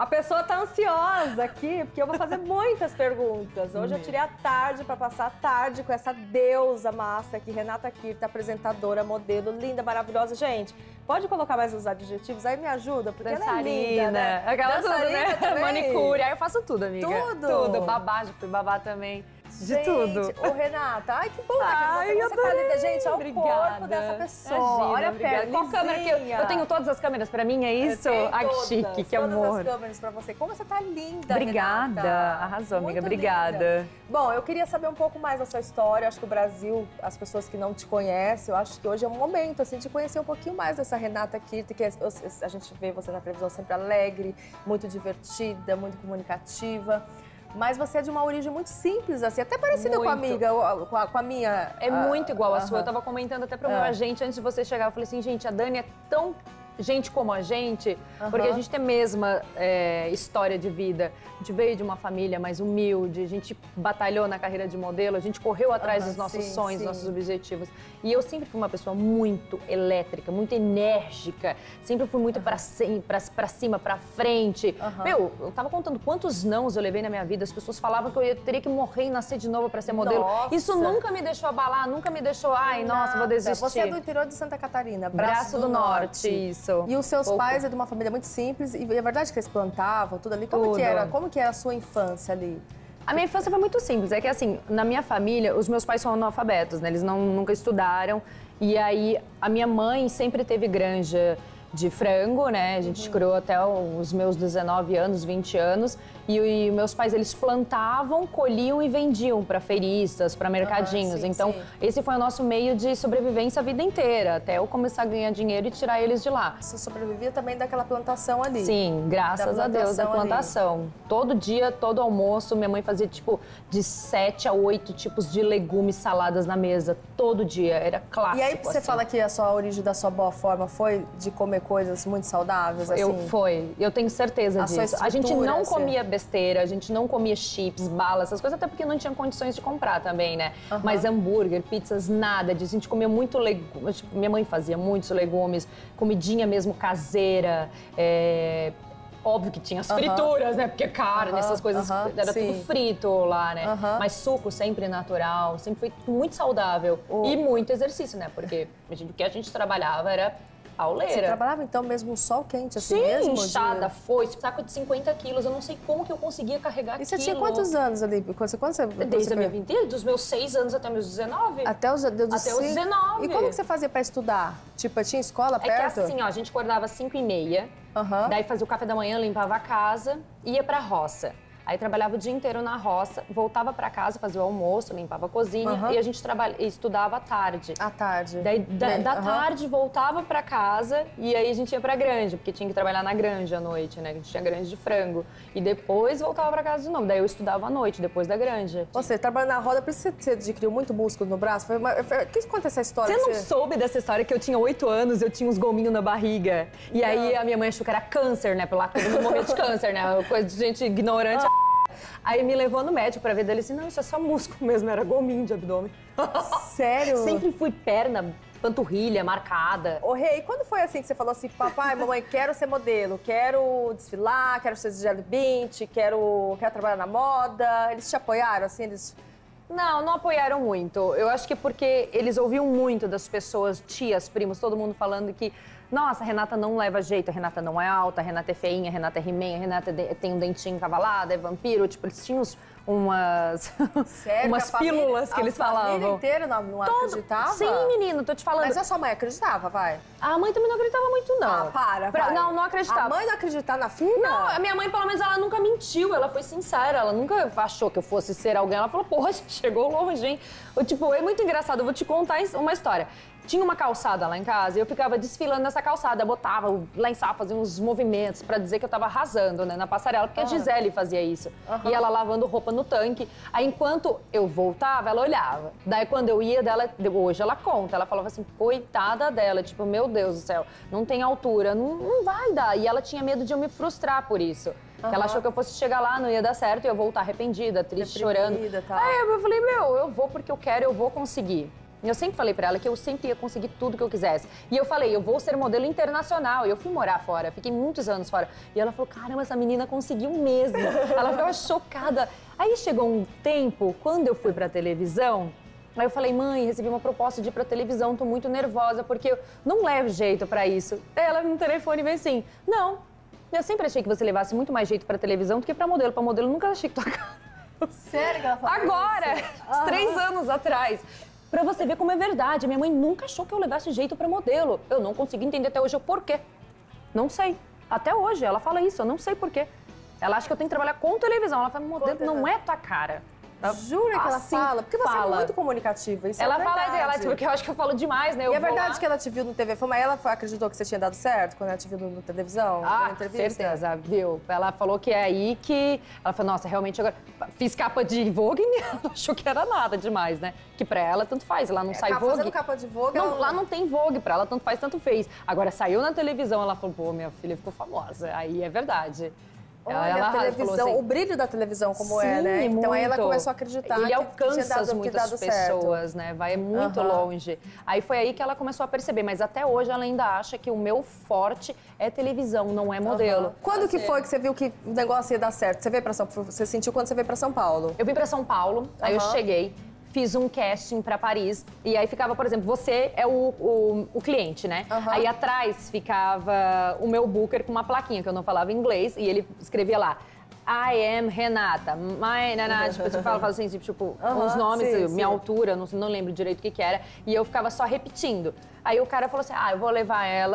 A pessoa tá ansiosa aqui, porque eu vou fazer muitas perguntas. Hoje eu tirei a tarde para passar a tarde com essa deusa massa aqui, Renata Kirta, apresentadora, modelo, linda, maravilhosa. Gente, pode colocar mais os adjetivos aí, me ajuda, porque ela é linda, né? Aquela tudo, né? Também. Manicure, aí eu faço tudo, amiga. Tudo? Tudo, babá, já fui babá também. De tudo. Ô, Renata, ai, que bom Ai, que você tá linda. Gente, olha o corpo dessa Imagina, pessoa. Olha a pele, qual câmera que eu tenho todas as câmeras pra mim, é isso? Ai, que chique, que amor. Todas as câmeras pra você. Como você tá linda, Obrigada. Renata. Arrasou, amiga, Muito obrigada. linda. Bom, eu queria saber um pouco mais da sua história. Acho que o Brasil, as pessoas que não te conhecem, eu acho que hoje é um momento, assim, de conhecer um pouquinho mais dessa Renata Kirta, que a gente vê você na televisão sempre alegre, muito divertida, muito comunicativa. Mas você é de uma origem muito simples, assim, até parecida com a amiga, com a minha. É muito igual a sua. Eu tava comentando até pro meu agente, antes de você chegar, eu falei assim, gente, a Dani é tão gente como a gente, porque a gente tem a mesma história de vida. A gente veio de uma família mais humilde, a gente batalhou na carreira de modelo, a gente correu atrás dos nossos sonhos, nossos objetivos. E eu sempre fui uma pessoa muito elétrica, muito enérgica, sempre fui muito pra cima, pra frente. Meu, eu tava contando quantos nãos eu levei na minha vida, as pessoas falavam que eu teria que morrer e nascer de novo pra ser modelo. Nossa. Isso nunca me deixou abalar, nunca me deixou, ai, nossa, vou desistir. Você é do interior de Santa Catarina, Braço do Norte, isso. E os seus pais é de uma família muito simples, e é verdade que eles plantavam tudo ali? Como que era a sua infância ali? A minha infância foi muito simples, é que assim, na minha família, os meus pais são analfabetos, né? Eles nunca estudaram, e aí a minha mãe sempre teve granja de frango, né? A gente criou até os meus 19 anos, 20 anos. E meus pais, eles plantavam, colhiam e vendiam para feiristas, para mercadinhos. Então, esse foi o nosso meio de sobrevivência a vida inteira, até eu começar a ganhar dinheiro e tirar eles de lá. Você sobrevivia também daquela plantação ali? Sim, graças a Deus, da plantação. Ali. Todo dia, todo almoço, minha mãe fazia, tipo, de 7 a 8 tipos de legumes, saladas na mesa, todo dia. Era clássico, E aí, você fala que a origem da sua boa forma foi de comer coisas muito saudáveis, assim? Eu tenho certeza disso. A gente não comia besteira, a gente não comia chips, balas, essas coisas, até porque não tinha condições de comprar também, né? Mas hambúrguer, pizzas, nada disso. A gente comia muito legumes, tipo, minha mãe fazia muitos legumes, comidinha mesmo caseira, óbvio que tinha as frituras, né? Porque carne, essas coisas, era tudo frito lá, né? Mas suco sempre natural, sempre foi muito saudável. E muito exercício, né? Porque o que a gente trabalhava era pauleira. Você trabalhava então mesmo no sol quente, assim Sim, mesmo? inchada, saco de 50 quilos. Eu não sei como que eu conseguia carregar aquilo. E você tinha quantos anos ali? Desde a minha vida, dos meus 6 anos até meus 19. Até os 19. E como que você fazia pra estudar? Tipo, tinha escola perto? É que assim, ó, a gente acordava às 5h30, daí fazia o café da manhã, limpava a casa, ia pra roça. Aí trabalhava o dia inteiro na roça, voltava pra casa, fazia o almoço, limpava a cozinha e a gente estudava à tarde. À tarde. Daí da tarde voltava pra casa e aí a gente ia pra granja, porque tinha que trabalhar na granja à noite, né? A gente tinha granja de frango. E depois voltava pra casa de novo. Daí eu estudava à noite, depois da granja. Você trabalha na roda, por isso você adquiriu muito músculo no braço? Que conta essa história? Você não soube dessa história que eu tinha 8 anos, eu tinha uns gominhos na barriga. E aí a minha mãe achou que era câncer, né? Pela todo mundo morrer de câncer, né? Coisa de gente ignorante. Aí me levou no médico pra ver dele assim, não, isso é só músculo mesmo, era gominho de abdômen. Sério? Sempre fui perna, panturrilha, marcada. Ô, Rê, e quando foi assim que você falou assim, papai, mamãe, quero ser modelo, quero desfilar, quero ser Gisele Bündchen, quero trabalhar na moda, eles te apoiaram, assim, eles... Não apoiaram muito. Eu acho que porque eles ouviam muito das pessoas, tias, primos, todo mundo falando que nossa, a Renata não leva jeito, a Renata não é alta, a Renata é feinha, a Renata é he-man, a Renata tem um dentinho encavalado, é vampiro. Tipo, eles tinham umas pílulas que eles falavam. A família inteira não acreditava? Sim, menino, tô te falando. Mas a sua mãe acreditava, vai? A mãe também não acreditava muito, não. Vai. Não acreditava. A mãe não acreditava na filha? Não, a minha mãe, pelo menos, ela nunca mentiu, ela foi sincera, ela nunca achou que eu fosse ser alguém. Ela falou, porra, chegou longe, hein? Tipo, é muito engraçado, eu vou te contar uma história. Tinha uma calçada lá em casa e eu ficava desfilando nessa calçada, botava lá em cima, fazia uns movimentos pra dizer que eu tava arrasando, né, na passarela, porque a Gisele fazia isso. E ela lavando roupa no tanque. Aí, enquanto eu voltava, ela olhava. Daí, quando eu ia dela, hoje ela conta, ela falava assim, coitada dela, tipo, meu Deus do céu, não tem altura, não vai dar. E ela tinha medo de eu me frustrar por isso. Ela achou que eu fosse chegar lá, não ia dar certo, e eu voltar arrependida, triste, chorando. Tá. Aí eu falei, eu vou porque eu quero, eu vou conseguir. Eu sempre falei pra ela que eu sempre ia conseguir tudo que eu quisesse. E eu falei, eu vou ser modelo internacional. E eu fui morar fora, fiquei muitos anos fora. E ela falou, caramba, essa menina conseguiu mesmo. Ela ficava chocada. Aí chegou um tempo, quando eu fui pra televisão, aí eu falei, mãe, recebi uma proposta de ir pra televisão, tô muito nervosa, porque eu não levo jeito pra isso. Aí ela no telefone veio assim, não, eu sempre achei que você levasse muito mais jeito pra televisão do que pra modelo. Pra modelo, nunca achei que tua cara. Sério que ela falou Agora, isso? uns 3 anos atrás. Pra você ver como é verdade. Minha mãe nunca achou que eu levasse jeito pra modelo. Eu não consegui entender até hoje o porquê. Não sei. Até hoje, ela fala isso, eu não sei porquê. Ela acha que eu tenho que trabalhar com televisão. Ela fala, modelo não é tua cara. Jura que ela Assim, fala? Porque você fala. é muito comunicativa, isso Ela é fala verdade. dela, porque eu acho que eu falo demais, né? Eu E é vou verdade lá... que ela te viu no TV Fama, ela acreditou que você tinha dado certo quando ela te viu na televisão? Ah, na entrevista? certeza, viu? Ela falou que é aí que... Ela falou, nossa, realmente agora... Fiz capa de Vogue e ela achou que era nada demais, né? Que pra ela tanto faz, ela não sai Vogue. Fazendo capa de Vogue, Não, ela... lá não tem Vogue, pra ela tanto faz, tanto fez. Agora saiu na televisão, ela falou, pô, minha filha ficou famosa. Aí é verdade. Olha, a televisão, assim, o brilho da televisão como sim, é, né? Então aí ela muito. começou a acreditar Ele que tinha alcança dado, muitas que dado pessoas, certo. né? Vai muito longe. Aí foi aí que ela começou a perceber, mas até hoje ela ainda acha que o meu forte é televisão, não é modelo. Quando que foi que você viu que o negócio ia dar certo? Você sentiu quando você veio pra São Paulo? Eu vim pra São Paulo, aí eu cheguei, fiz um casting pra Paris, e aí ficava, por exemplo, você é o cliente, né? Aí atrás ficava o meu booker com uma plaquinha, que eu não falava inglês, e ele escrevia lá, I am Renata, my nana, tipo, você fala assim, tipo, uns nomes, minha altura, não lembro direito o que era, e eu ficava só repetindo. Aí o cara falou assim, eu vou levar ela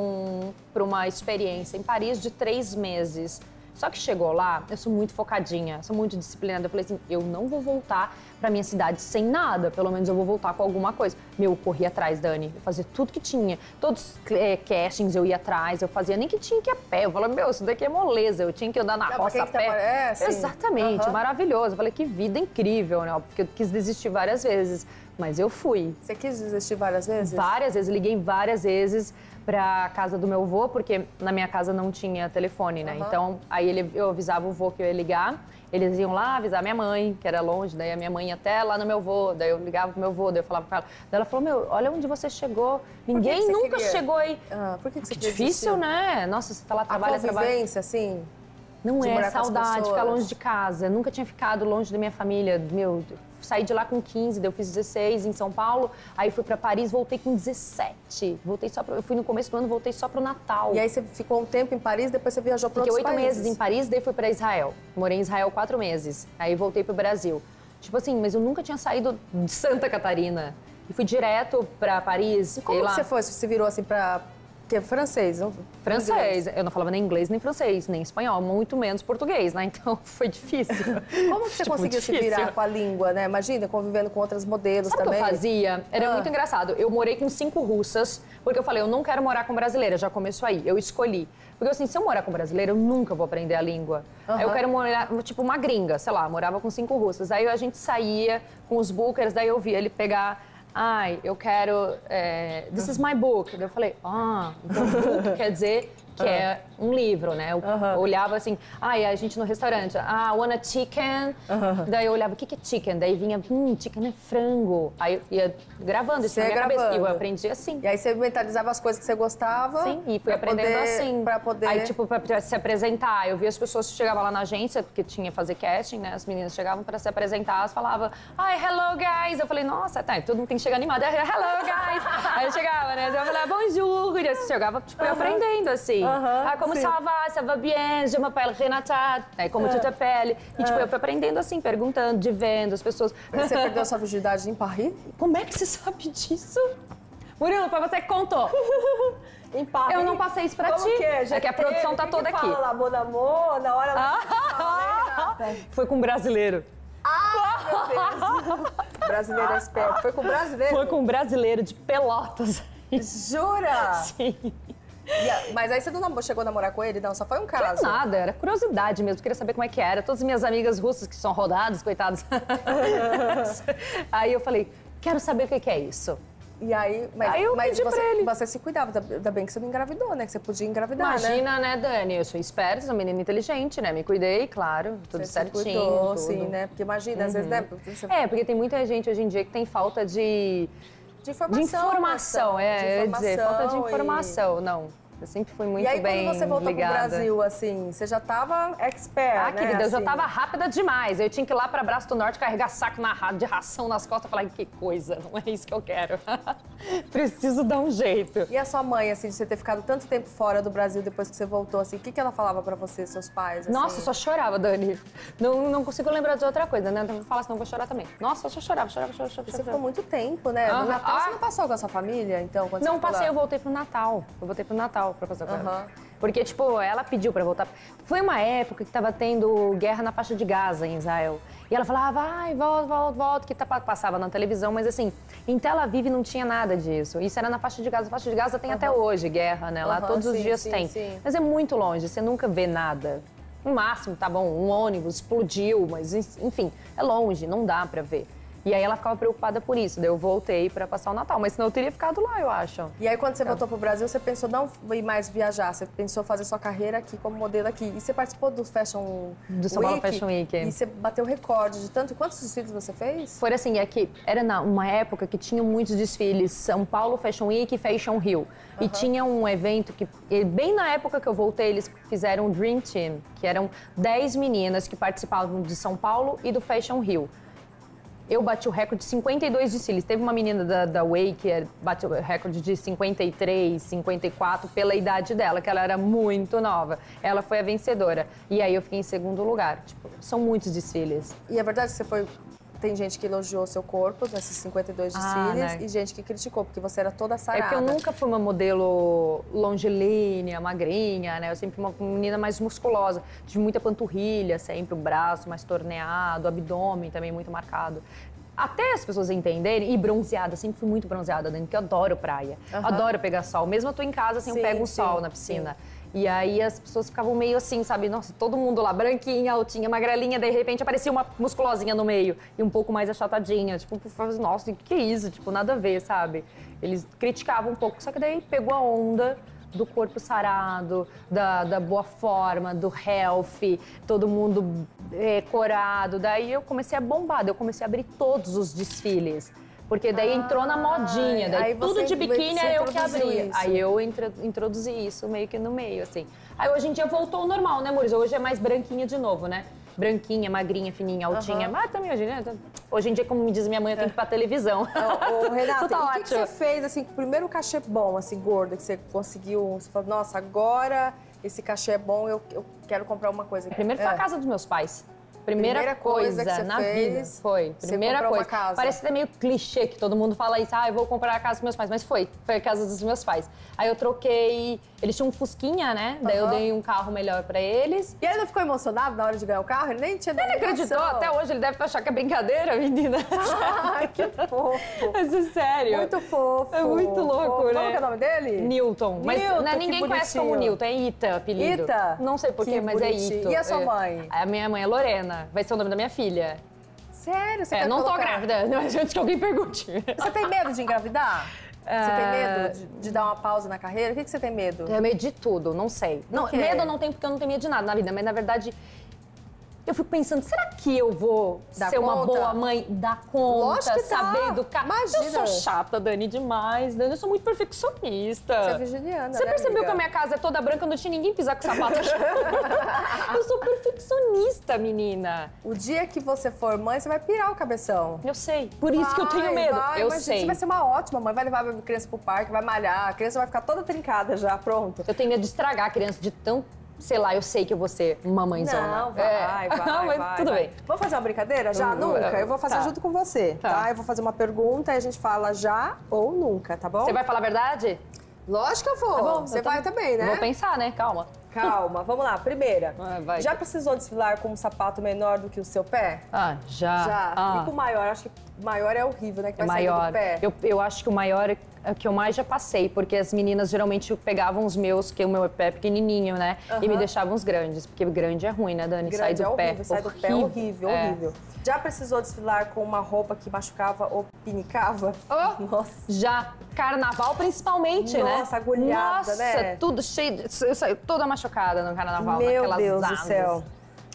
pra uma experiência em Paris de 3 meses. Só que chegou lá, eu sou muito focadinha, sou muito disciplinada. Eu falei assim, eu não vou voltar pra minha cidade sem nada. Pelo menos eu vou voltar com alguma coisa. Eu corri atrás, Dani. Eu fazia tudo que tinha. Todos os castings eu ia atrás, eu fazia nem que tinha que ir a pé. Eu falava, isso daqui é moleza. Eu tinha que andar na roça a pé. Exatamente, maravilhoso. Eu falei, que vida incrível, né? Porque eu quis desistir várias vezes. Mas eu fui. Você quis desistir várias vezes? Várias vezes. Liguei várias vezes pra casa do meu avô, porque na minha casa não tinha telefone, né? Então, aí eu avisava o avô que eu ia ligar, eles iam lá avisar minha mãe, que era longe, daí a minha mãe ia até lá no meu avô, daí eu ligava pro meu avô, daí eu falava com ela. Daí ela falou, olha onde você chegou, ninguém nunca chegou aí. Por que você difícil, né? Nossa, você tá lá, trabalha, a convivência, assim? Não é saudade, ficar longe de casa. Eu nunca tinha ficado longe da minha família. Saí de lá com 15, daí eu fiz 16 em São Paulo, aí fui pra Paris, voltei com 17. Eu fui no começo do ano, voltei só pro Natal. E aí você ficou um tempo em Paris, depois você viajou para outros países? Fiquei 8 meses em Paris, daí fui pra Israel. Morei em Israel 4 meses, aí voltei pro Brasil. Tipo assim, mas eu nunca tinha saído de Santa Catarina. E fui direto pra Paris. E como que você foi? Você virou assim pra... Que é francês, não? Francês. Eu não falava nem inglês, nem francês, nem espanhol, muito menos português, né? Então foi difícil. Como que você conseguiu se virar com a língua, né? Imagina, convivendo com outras modelos também. Sabe o que eu fazia? Era muito engraçado. Eu morei com 5 russas, porque eu falei, eu não quero morar com brasileira, já começou aí. Eu escolhi. Porque assim, se eu morar com brasileira, eu nunca vou aprender a língua. Aí eu quero morar, tipo, uma gringa, sei lá, morava com 5 russas. Aí a gente saía com os bookers, daí eu via ele pegar... eu quero... this is my book. Daí eu falei, então book quer dizer que é um livro, né? Eu olhava assim, a gente no restaurante, want a chicken? Daí eu olhava, o que é chicken? Daí vinha, chicken é frango. Aí eu ia gravando isso na minha cabeça. E eu aprendi assim. E aí você mentalizava as coisas que você gostava. Sim, e fui aprendendo assim. Pra poder... Aí, tipo, pra se apresentar. Eu via as pessoas que chegavam lá na agência, porque tinha que fazer casting, né? As meninas chegavam pra se apresentar, elas falavam, hello, guys. Eu falei, nossa, todo mundo tem que chegar animado. Hello, guys. Aí eu chegava, né? Eu falava, bonjour. E eu chegava, tipo, aprendendo, assim. Como ça va bien, je m'appelle Renata. Como tu t'appelles? E, tipo, eu fui aprendendo, assim, perguntando, de vendo as pessoas. Você perdeu sua virgindade em Paris? Como é que você sabe disso? Murilo, foi você que contou. Em Paris? Eu não passei isso pra ti. Que é? É que a produção tá toda aqui. Fala lá, bon amor, na hora ela Foi com um brasileiro. Meu Deus. Brasileiro é esperto. Foi com brasileiro? Foi com um brasileiro de Pelotas. Jura? Sim. Mas aí você não chegou a namorar com ele? Não, só foi um caso? Nada, era curiosidade mesmo, queria saber como é que era. Todas as minhas amigas russas que são rodadas, coitadas. Aí eu falei, quero saber o que é isso. E aí, eu pedi pra ele. Você se cuidava, ainda bem que você não engravidou, né? Que você podia engravidar, Imagina, né, Dani? Eu sou esperta, sou menina inteligente, né? Me cuidei, claro, tudo você certinho. Se cuidou, tudo. sim, né? Porque imagina, às vezes, né? Porque tem muita gente hoje em dia que tem falta de informação, eu ia dizer, falta de informação, não. Eu sempre fui muito bem ligada. E aí, quando você voltou pro Brasil, assim, você já tava expert, né? Querida, eu já assim. tava rápida demais. Eu tinha que ir lá pra Braço do Norte carregar saco de ração nas costas e falar, que coisa, não é isso que eu quero. Preciso dar um jeito. E a sua mãe, assim, de você ter ficado tanto tempo fora do Brasil depois que você voltou, assim, o que ela falava pra você, seus pais? Assim? Nossa, eu só chorava, Dani. Não consigo lembrar de outra coisa, né? Então eu falo, senão eu vou chorar também. Nossa, eu só chorava. Você ficou muito tempo, né? No Natal você não passou com a sua família, então? Quando não você passei, eu voltei pro Natal. Eu voltei pro Natal pra passar com ela. Porque, tipo, ela pediu pra voltar. Foi uma época que tava tendo guerra na faixa de Gaza, em Israel. E ela falava, vai, volta, que passava na televisão. Mas, assim, em Tel Aviv não tinha nada disso. Isso era na faixa de Gaza. A faixa de Gaza tem até hoje guerra, né? Lá todos os dias tem. Sim. Mas é muito longe, você nunca vê nada. No máximo, tá bom, um ônibus explodiu, mas, enfim, é longe, não dá pra ver. E aí ela ficava preocupada por isso, daí eu voltei pra passar o Natal, mas senão eu teria ficado lá, eu acho. E aí quando você voltou pro Brasil, você pensou não ir mais viajar, você pensou fazer sua carreira aqui como modelo aqui. E você participou do Fashion Week? Do São Paulo Fashion Week. E você bateu recorde de tanto. Quantos desfiles você fez? Foi assim, era uma época que tinha muitos desfiles, São Paulo Fashion Week e Fashion Rio. E tinha um evento que, bem na época que eu voltei, eles fizeram o Dream Team, que eram 10 meninas que participavam de São Paulo e do Fashion Rio. Eu bati o recorde de 52 desfiles. Teve uma menina da Way que bateu o recorde de 53, 54 pela idade dela, que ela era muito nova. Ela foi a vencedora. E aí eu fiquei em segundo lugar. Tipo, são muitos desfiles. E é verdade que você foi... Tem gente que elogiou seu corpo nesses 52 desfiles né? E gente que criticou, porque você era toda sarada. É porque eu nunca fui uma modelo longilínea, magrinha, né? Eu sempre fui uma menina mais musculosa. Tive muita panturrilha sempre, o braço mais torneado, o abdômen também muito marcado. Até as pessoas entenderem, e bronzeada, sempre fui muito bronzeada, Dani, porque eu adoro praia. Adoro pegar sol. Mesmo eu tô em casa, assim, eu pego um sol na piscina. E aí as pessoas ficavam meio assim, sabe? Nossa, todo mundo lá, branquinha, altinha, magrelinha, de repente aparecia uma musculosinha no meio e um pouco mais achatadinha. Tipo, nossa, o que é isso? Tipo, nada a ver, sabe? Eles criticavam um pouco, só que daí pegou a onda do corpo sarado, da boa forma, do health, todo mundo corado. Daí eu comecei a bombar, eu comecei a abrir todos os desfiles. Porque daí entrou na modinha, daí tudo de biquíni é eu que abria. Aí eu introduzi isso meio que no meio, assim. Aí hoje em dia voltou ao normal, né, amores? Hoje é mais branquinha de novo, né? Branquinha, magrinha, fininha, altinha. Mas também hoje em dia, como me diz minha mãe, eu tenho que ir pra televisão. Ô, Renata, tá o que você fez, assim, o primeiro cachê bom, assim, gordo, que você conseguiu? Você falou, nossa, agora esse cachê é bom, eu quero comprar uma coisa. Primeiro foi a casa dos meus pais. Primeira coisa que você na fez, vida. Foi. Primeira você coisa. Uma casa. Parece até meio clichê que todo mundo fala isso. Eu vou comprar a casa dos meus pais. Mas foi a casa dos meus pais. Aí eu troquei. Eles tinham um Fusquinha, né? Daí eu dei um carro melhor pra eles. E ele não ficou emocionado na hora de ganhar o carro? Ele nem tinha Ele acreditou. Até hoje ele deve achar que é brincadeira, menina. Ai, que fofo. Mas é sério. Muito fofo. É muito louco, né? Qual que é o nome dele? Newton. Mas ninguém conhece como Newton. É Ita, apelido. Ita? Não sei porquê, mas bonitinho. é Ito. E a sua mãe? A minha mãe é Lorena. Vai ser o nome da minha filha. Sério? Você quer não colocar? tô grávida, antes que alguém pergunte. Você tem medo de engravidar? Você tem medo de dar uma pausa na carreira? O que você tem medo? Tenho medo de tudo, não sei. Não, medo eu não tenho porque eu não tenho medo de nada na vida, mas na verdade eu fico pensando, será que eu vou ser uma boa mãe, dar conta, Lógico que saber educar? Imagina. Eu sou chata, Dani, demais. Dani, eu sou muito perfeccionista. Você é virginiana, Você né, percebeu amiga? que a minha casa é toda branca, não tinha ninguém pisar com sapato. Eu sou perfeccionista, menina. O dia que você for mãe, você vai pirar o cabeção. Eu sei. Por isso que eu tenho medo. Eu sei. Você vai ser uma ótima mãe, vai levar a criança pro parque, vai malhar, a criança vai ficar toda trincada já, pronto. Eu tenho medo de estragar a criança de tão... Sei lá, eu sei que eu vou ser uma mãezona. Não, vai. Mas tudo bem. Vamos fazer uma brincadeira? Já? Nunca? Eu vou fazer junto com você, tá? Eu vou fazer uma pergunta e a gente fala já ou nunca, tá bom? Você vai falar a verdade? Lógico que eu vou. Tá bom, você vai também, né? Vou pensar, né? Calma. Calma, vamos lá. Primeira, vai. Já precisou desfilar com um sapato menor do que o seu pé? Já. Já. E com maior? Acho que maior é horrível, né? Que vai maior. saindo do pé. Eu acho que o maior é o que eu mais já passei, porque as meninas geralmente pegavam os meus, que o meu pé é pequenininho, né? E me deixavam os grandes, porque grande é ruim, né, Dani? Sai do pé. Sai do pé, horrível, horrível. Já precisou desfilar com uma roupa que machucava ou pinicava? Oh, nossa. Já. Carnaval, principalmente, né? Nossa, agulhada, né? Nossa, tudo cheio. Eu saí toda machucada no carnaval, Meu Deus asas. do céu.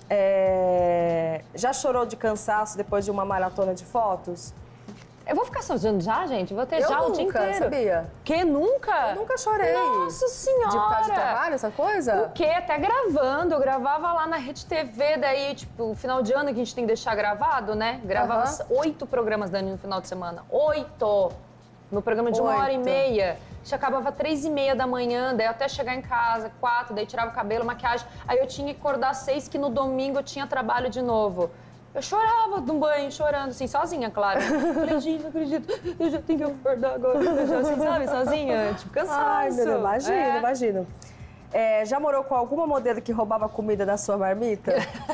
Já chorou de cansaço depois de uma maratona de fotos? Eu vou ficar sozinha já, gente? Vou ter já o dia inteiro. Sabia? Que nunca? Eu nunca chorei. Nossa Senhora! De por causa de trabalho, essa coisa? O quê? Até gravando. Eu gravava lá na Rede TV, daí, tipo, final de ano que a gente tem que deixar gravado, né? Gravava 8 programas, Dani, no final de semana. 8! No programa de 1h30. Já acabava 3h30 da manhã, daí até chegar em casa, 4, daí tirava o cabelo, maquiagem. Aí eu tinha que acordar 6, que no domingo eu tinha trabalho de novo. Eu chorava no banho, chorando, assim, sozinha, claro. Falei, gente, não acredito, eu já tenho que acordar agora. Eu já, assim, sabe, sozinha, tipo, cansaço. Ai, meu Deus, imagino, imagino. Já morou com alguma modelo que roubava comida da sua marmita?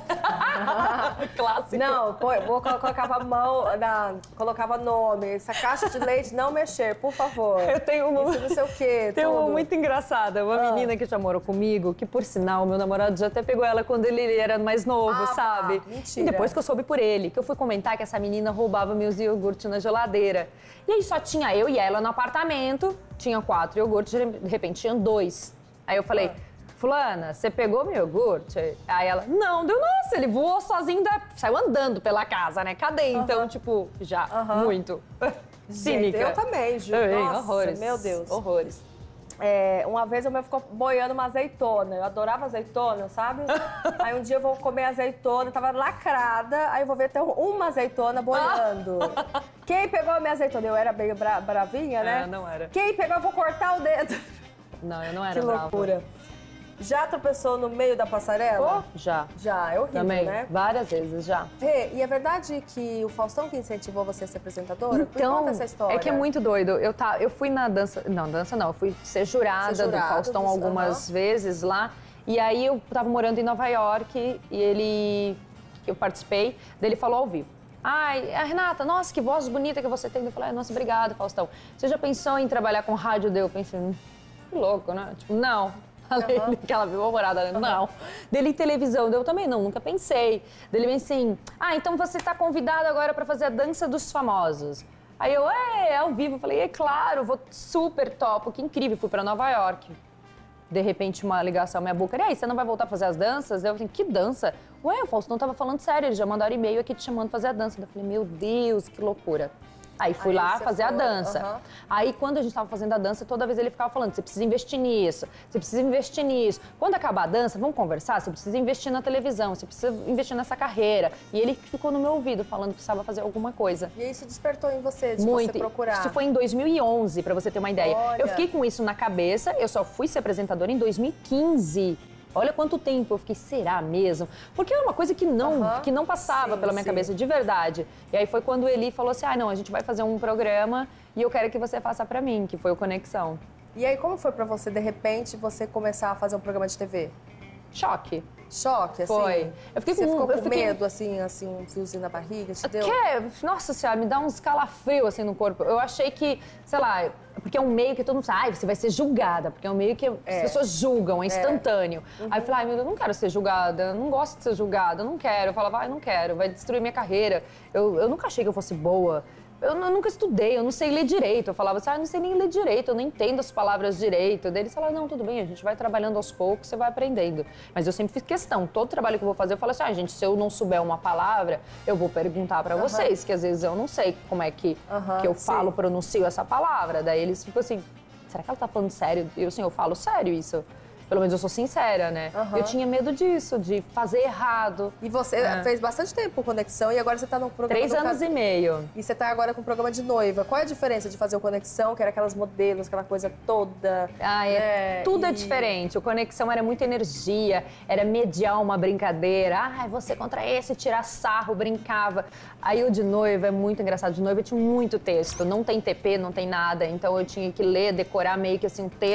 Clássico. Não, colocava a mão, colocava nome, essa caixa de leite não mexer, por favor. Eu tenho uma... Isso não sei o quê, Tem uma muito engraçada, uma menina que já morou comigo, que por sinal, meu namorado já até pegou ela quando ele era mais novo, sabe? Mentira. E depois que eu soube por ele, que eu fui comentar que essa menina roubava meus iogurtes na geladeira. E aí só tinha eu e ela no apartamento, tinha 4 iogurtes, de repente tinha 2. Aí eu falei, fulana, você pegou meu iogurte? Aí ela, não, deu, nossa, ele voou sozinho, saiu andando pela casa, né? Cadê? Então, tipo, já, muito. Cínica. Eu também, juro. Nossa, horrores. Meu Deus. Horrores. Uma vez eu me ficou boiando uma azeitona. Eu adorava azeitona, sabe? Aí um dia eu vou comer azeitona, tava lacrada, aí eu vou ver até uma azeitona boiando. Quem pegou a minha azeitona? Eu era bem bravinha, né? Não era. Quem pegou, eu vou cortar o dedo. Não, eu não era Que loucura. brava. Já tropeçou no meio da passarela? Já. Já, é horrível, Também, né? várias vezes, já. E é verdade que o Faustão que incentivou você a ser apresentadora? Então, conta essa história. É que é muito doido. Eu fui na dança... Não, eu fui ser jurada do Faustão algumas vezes lá. E aí eu tava morando em Nova York e eu participei, daí ele falou ao vivo. Ai, a Renata, nossa, que voz bonita que você tem. Eu falei, nossa, obrigada, Faustão. Você já pensou em trabalhar com rádio? Eu pensei, que louco, né? Tipo, não. Falei que ela viu a morada, não. Dele televisão, eu também não, nunca pensei. Dele vem assim, então você tá convidado agora pra fazer a dança dos famosos. Aí eu, ao vivo, falei, é claro, vou super topo, que incrível, fui pra Nova York. De repente, uma ligação à minha boca, e aí, você não vai voltar a fazer as danças? Eu falei, que dança? Ué, o Faustão tava falando sério, eles já mandaram e-mail aqui te chamando pra fazer a dança. Eu falei, meu Deus, que loucura. Aí fui lá fazer a dança. Aí, quando a gente tava fazendo a dança, toda vez ele ficava falando, você precisa investir nisso, você precisa investir nisso. Quando acabar a dança, vamos conversar, você precisa investir na televisão, você precisa investir nessa carreira. E ele ficou no meu ouvido, falando que precisava fazer alguma coisa. E isso despertou em você, de muito. Você procurar? Isso foi em 2011, pra você ter uma ideia. Olha. Eu fiquei com isso na cabeça, eu só fui ser apresentadora em 2015. Olha quanto tempo, eu fiquei, será mesmo? Porque era uma coisa que não passava pela minha cabeça, de verdade. E aí foi quando ele falou assim, não, a gente vai fazer um programa e eu quero que você faça pra mim, que foi o Conexão. E aí, como foi pra você, de repente, você começar a fazer um programa de TV? Choque. Choque, assim? Foi. Você ficou com medo, assim, um fiozinho na barriga, te deu? Nossa senhora, me dá uns calafrios, assim, no corpo. Eu achei que, sei lá, porque é um meio que todo mundo fala, você vai ser julgada, porque é um meio que as pessoas julgam, é instantâneo. Aí eu falei, meu Deus, eu não quero ser julgada, eu não gosto de ser julgada, eu não quero. Eu falava, não quero, vai destruir minha carreira. Eu nunca achei que eu fosse boa. Eu nunca estudei, eu não sei ler direito. Eu falava assim, eu não sei nem ler direito, eu não entendo as palavras direito. Daí eles falavam, não, tudo bem, a gente vai trabalhando aos poucos, você vai aprendendo. Mas eu sempre fiz questão, todo trabalho que eu vou fazer, eu falo assim, gente, se eu não souber uma palavra, eu vou perguntar pra vocês, que às vezes eu não sei como é que eu falo, pronuncio essa palavra. Daí eles ficam assim, será que ela tá falando sério? Eu, assim, eu falo sério isso. Pelo menos eu sou sincera, né? Eu tinha medo disso, de fazer errado. E você fez bastante tempo com Conexão e agora você tá no programa 3 anos e meio. E você tá agora com o programa de noiva. Qual é a diferença de fazer o Conexão, que era aquelas modelos, aquela coisa toda? Tudo é diferente. O Conexão era muita energia, era mediar uma brincadeira. Você contra esse, tirar sarro, brincava. Aí o de noiva é muito engraçado. De noiva tinha muito texto. Não tem TP, não tem nada. Então eu tinha que ler, decorar meio que assim um texto.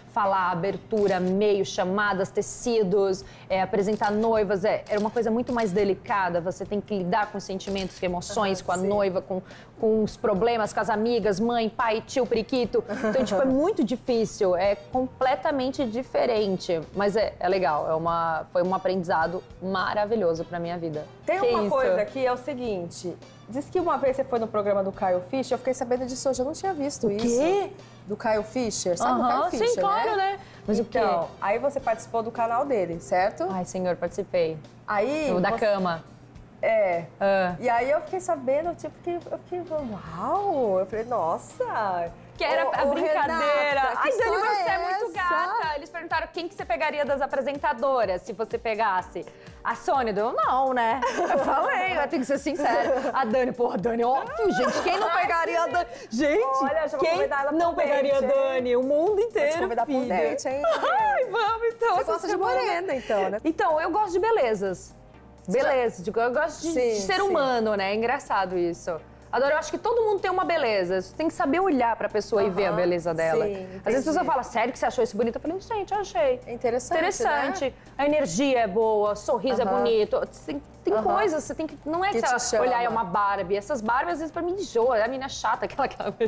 falar, abertura, meio, chamadas, tecidos, apresentar noivas, era uma coisa muito mais delicada. Você tem que lidar com sentimentos, com emoções, com a noiva, com os problemas, com as amigas, mãe, pai, tio, periquito. Então, tipo, é muito difícil, é completamente diferente. Mas é legal, foi um aprendizado maravilhoso pra minha vida. Tem uma coisa que é o seguinte, diz que uma vez você foi no programa do Caio Fischer, eu fiquei sabendo disso hoje, eu não tinha visto isso. O quê? Do Caio Fischer, sabe o Caio Fischer, sim, claro, né? Mas então, aí você participou do canal dele, certo? Ai, senhor, participei. Aí... Da cama. E aí eu fiquei sabendo, tipo, eu fiquei, uau! Eu falei, nossa... Que era a brincadeira. Renata, Ai, Dani, você é muito gata. Eles perguntaram quem que você pegaria das apresentadoras, se você pegasse. A Sônia deu, não, né? Eu falei, eu tenho que ser sincera. A Dani, porra, Dani, óbvio, gente. Quem não pegaria a Dani? Gente, olha, já vou quem convidar ela não pegaria a Dani? O mundo inteiro, vou te convidar pra um date, hein? Ai, vamos, então. Você gosta de morena, então, né? Então, eu gosto de belezas. Beleza, eu gosto de ser humano, né? É engraçado isso. Adoro, eu acho que todo mundo tem uma beleza. Você tem que saber olhar pra pessoa e ver a beleza dela. Sim, às vezes a pessoa fala, sério que você achou isso bonito? Eu falei, gente, eu achei. É interessante, né? A energia é boa, o sorriso é bonito. Tem coisas, você tem que... Não é que você olhar é uma Barbie. Essas Barbies, às vezes, pra mim, enjoa. É a menina chata, aquela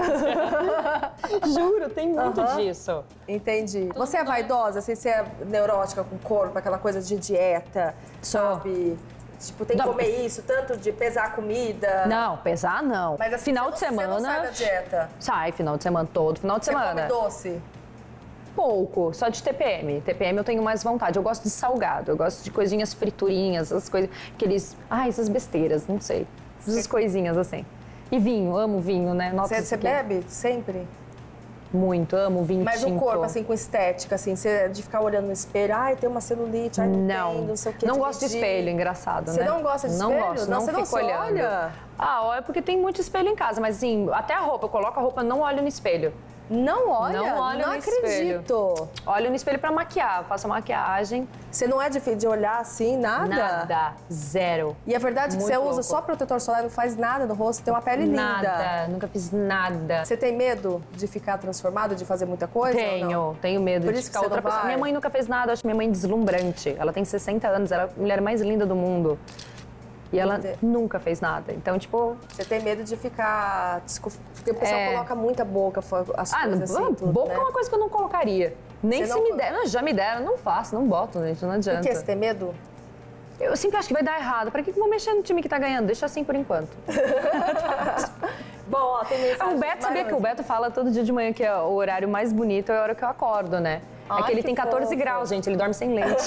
Juro, tem muito disso. Entendi. Você é vaidosa? Assim, você é neurótica com o corpo, aquela coisa de dieta, sabe? Tipo, tem que comer isso, tanto de pesar a comida. Não, pesar não. Mas assim, final de semana. Você não sai da dieta? Sai, final de semana, todo final de semana. Você come doce? Pouco, só de TPM. TPM eu tenho mais vontade. Eu gosto de salgado, eu gosto de coisinhas friturinhas, essas coisas. Essas besteiras, não sei. Essas coisinhas assim. E vinho, amo vinho, né? Nossa, você bebe sempre? Muito, amo vinho Mas tinto. o corpo, assim, com estética, assim, de ficar olhando no espelho, ai, tem uma celulite, ai, não sei o que. Não gosto de espelho, engraçado, né? Você não gosta de espelho? Não gosto, não fico olhando. Olha? Olha, porque tem muito espelho em casa, mas assim, até a roupa, eu coloco a roupa, não olho no espelho. Não olha? Não olho no acredito. Espelho. Olho no espelho pra maquiar, faço a maquiagem. Você não é de olhar assim, nada? Nada, zero. E é verdade que você usa só protetor solar, não faz nada no rosto, tem uma pele linda. Nada, nunca fiz nada. Você tem medo de ficar transformado, de fazer muita coisa? Tenho medo Por de isso ficar que outra pessoa. Minha mãe nunca fez nada, eu acho minha mãe deslumbrante. Ela tem 60 anos, ela é a mulher mais linda do mundo. E ela nunca fez nada. Então, tipo... Você tem medo de ficar... Porque o pessoal coloca muita boca, as coisas assim, tudo, boca né? é uma coisa que eu não colocaria. Nem se me der. Já me deram, não faço, não boto, gente, não adianta. Por que você tem medo? Eu sempre acho que vai dar errado. Pra que eu vou mexer no time que tá ganhando? Deixa assim por enquanto. Bom, ó, tem mensagem. O Beto, sabia que o Beto fala todo dia de manhã que é o horário mais bonito, é a hora que eu acordo, né? É que ele tem 14 graus, gente, ele dorme sem lente.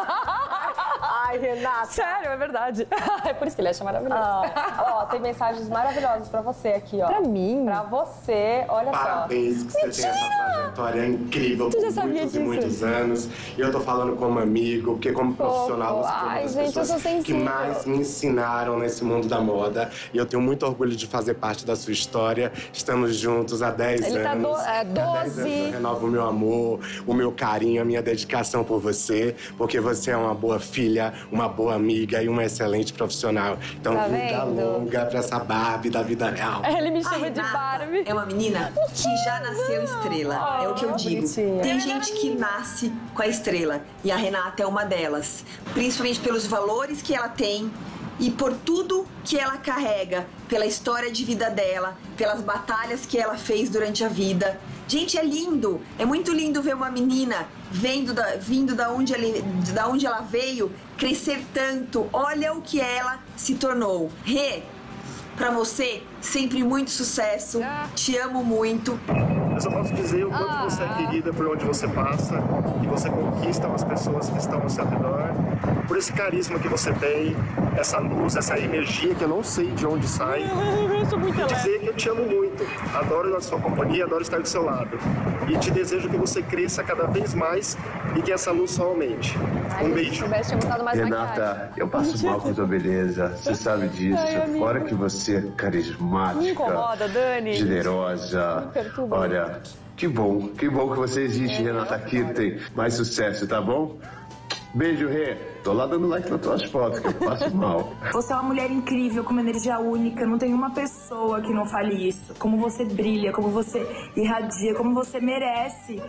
Ai, Renata. Sério, é verdade. É por isso que ele acha maravilhoso. Ó, tem mensagens maravilhosas pra você aqui, ó. Pra mim? Pra você, olha Parabéns, que você tem essa trajetória incrível por muitos e muitos anos. E eu tô falando como amigo, porque como profissional você foi uma das pessoas que mais me ensinaram nesse mundo da moda. E eu tenho muito orgulho de fazer parte da sua história. Estamos juntos há 10 anos. Ele tá 12. Há 10 anos eu renovo o meu amor, o meu carinho, a minha dedicação por você, porque você é uma boa filha, uma boa amiga e uma excelente profissional. Então, vida longa pra essa Barbie da vida real. Ele me chama de Barbie. É uma menina que já nasceu estrela, é o que eu digo. bonitinha. Tem gente que nasce com a estrela e a Renata é uma delas. Principalmente pelos valores que ela tem e por tudo que ela carrega, pela história de vida dela, pelas batalhas que ela fez durante a vida. Gente, é lindo, é muito lindo ver uma menina vindo da onde ela veio, crescer tanto. Olha o que ela se tornou. Rê, pra você, sempre muito sucesso, te amo muito. Eu só posso dizer o quanto você é querida por onde você passa, que você conquista as pessoas que estão ao seu redor, por esse carisma que você tem, essa luz, essa energia que eu não sei de onde sai. E dizer que eu te amo muito, adoro a sua companhia, adoro estar do seu lado. E te desejo que você cresça cada vez mais e que essa luz só aumente. Um beijo. Renata, eu passo mal com tua beleza, você sabe disso. Fora que você é carismática, me incomoda, Dani. generosa. Olha, que bom que você existe, Renata Kirten. Mais sucesso, tá bom? Beijo, Rê. Tô lá dando like nas tuas fotos, que eu passo mal. Você é uma mulher incrível, com uma energia única. Não tem uma pessoa que não fale isso. Como você brilha, como você irradia, como você merece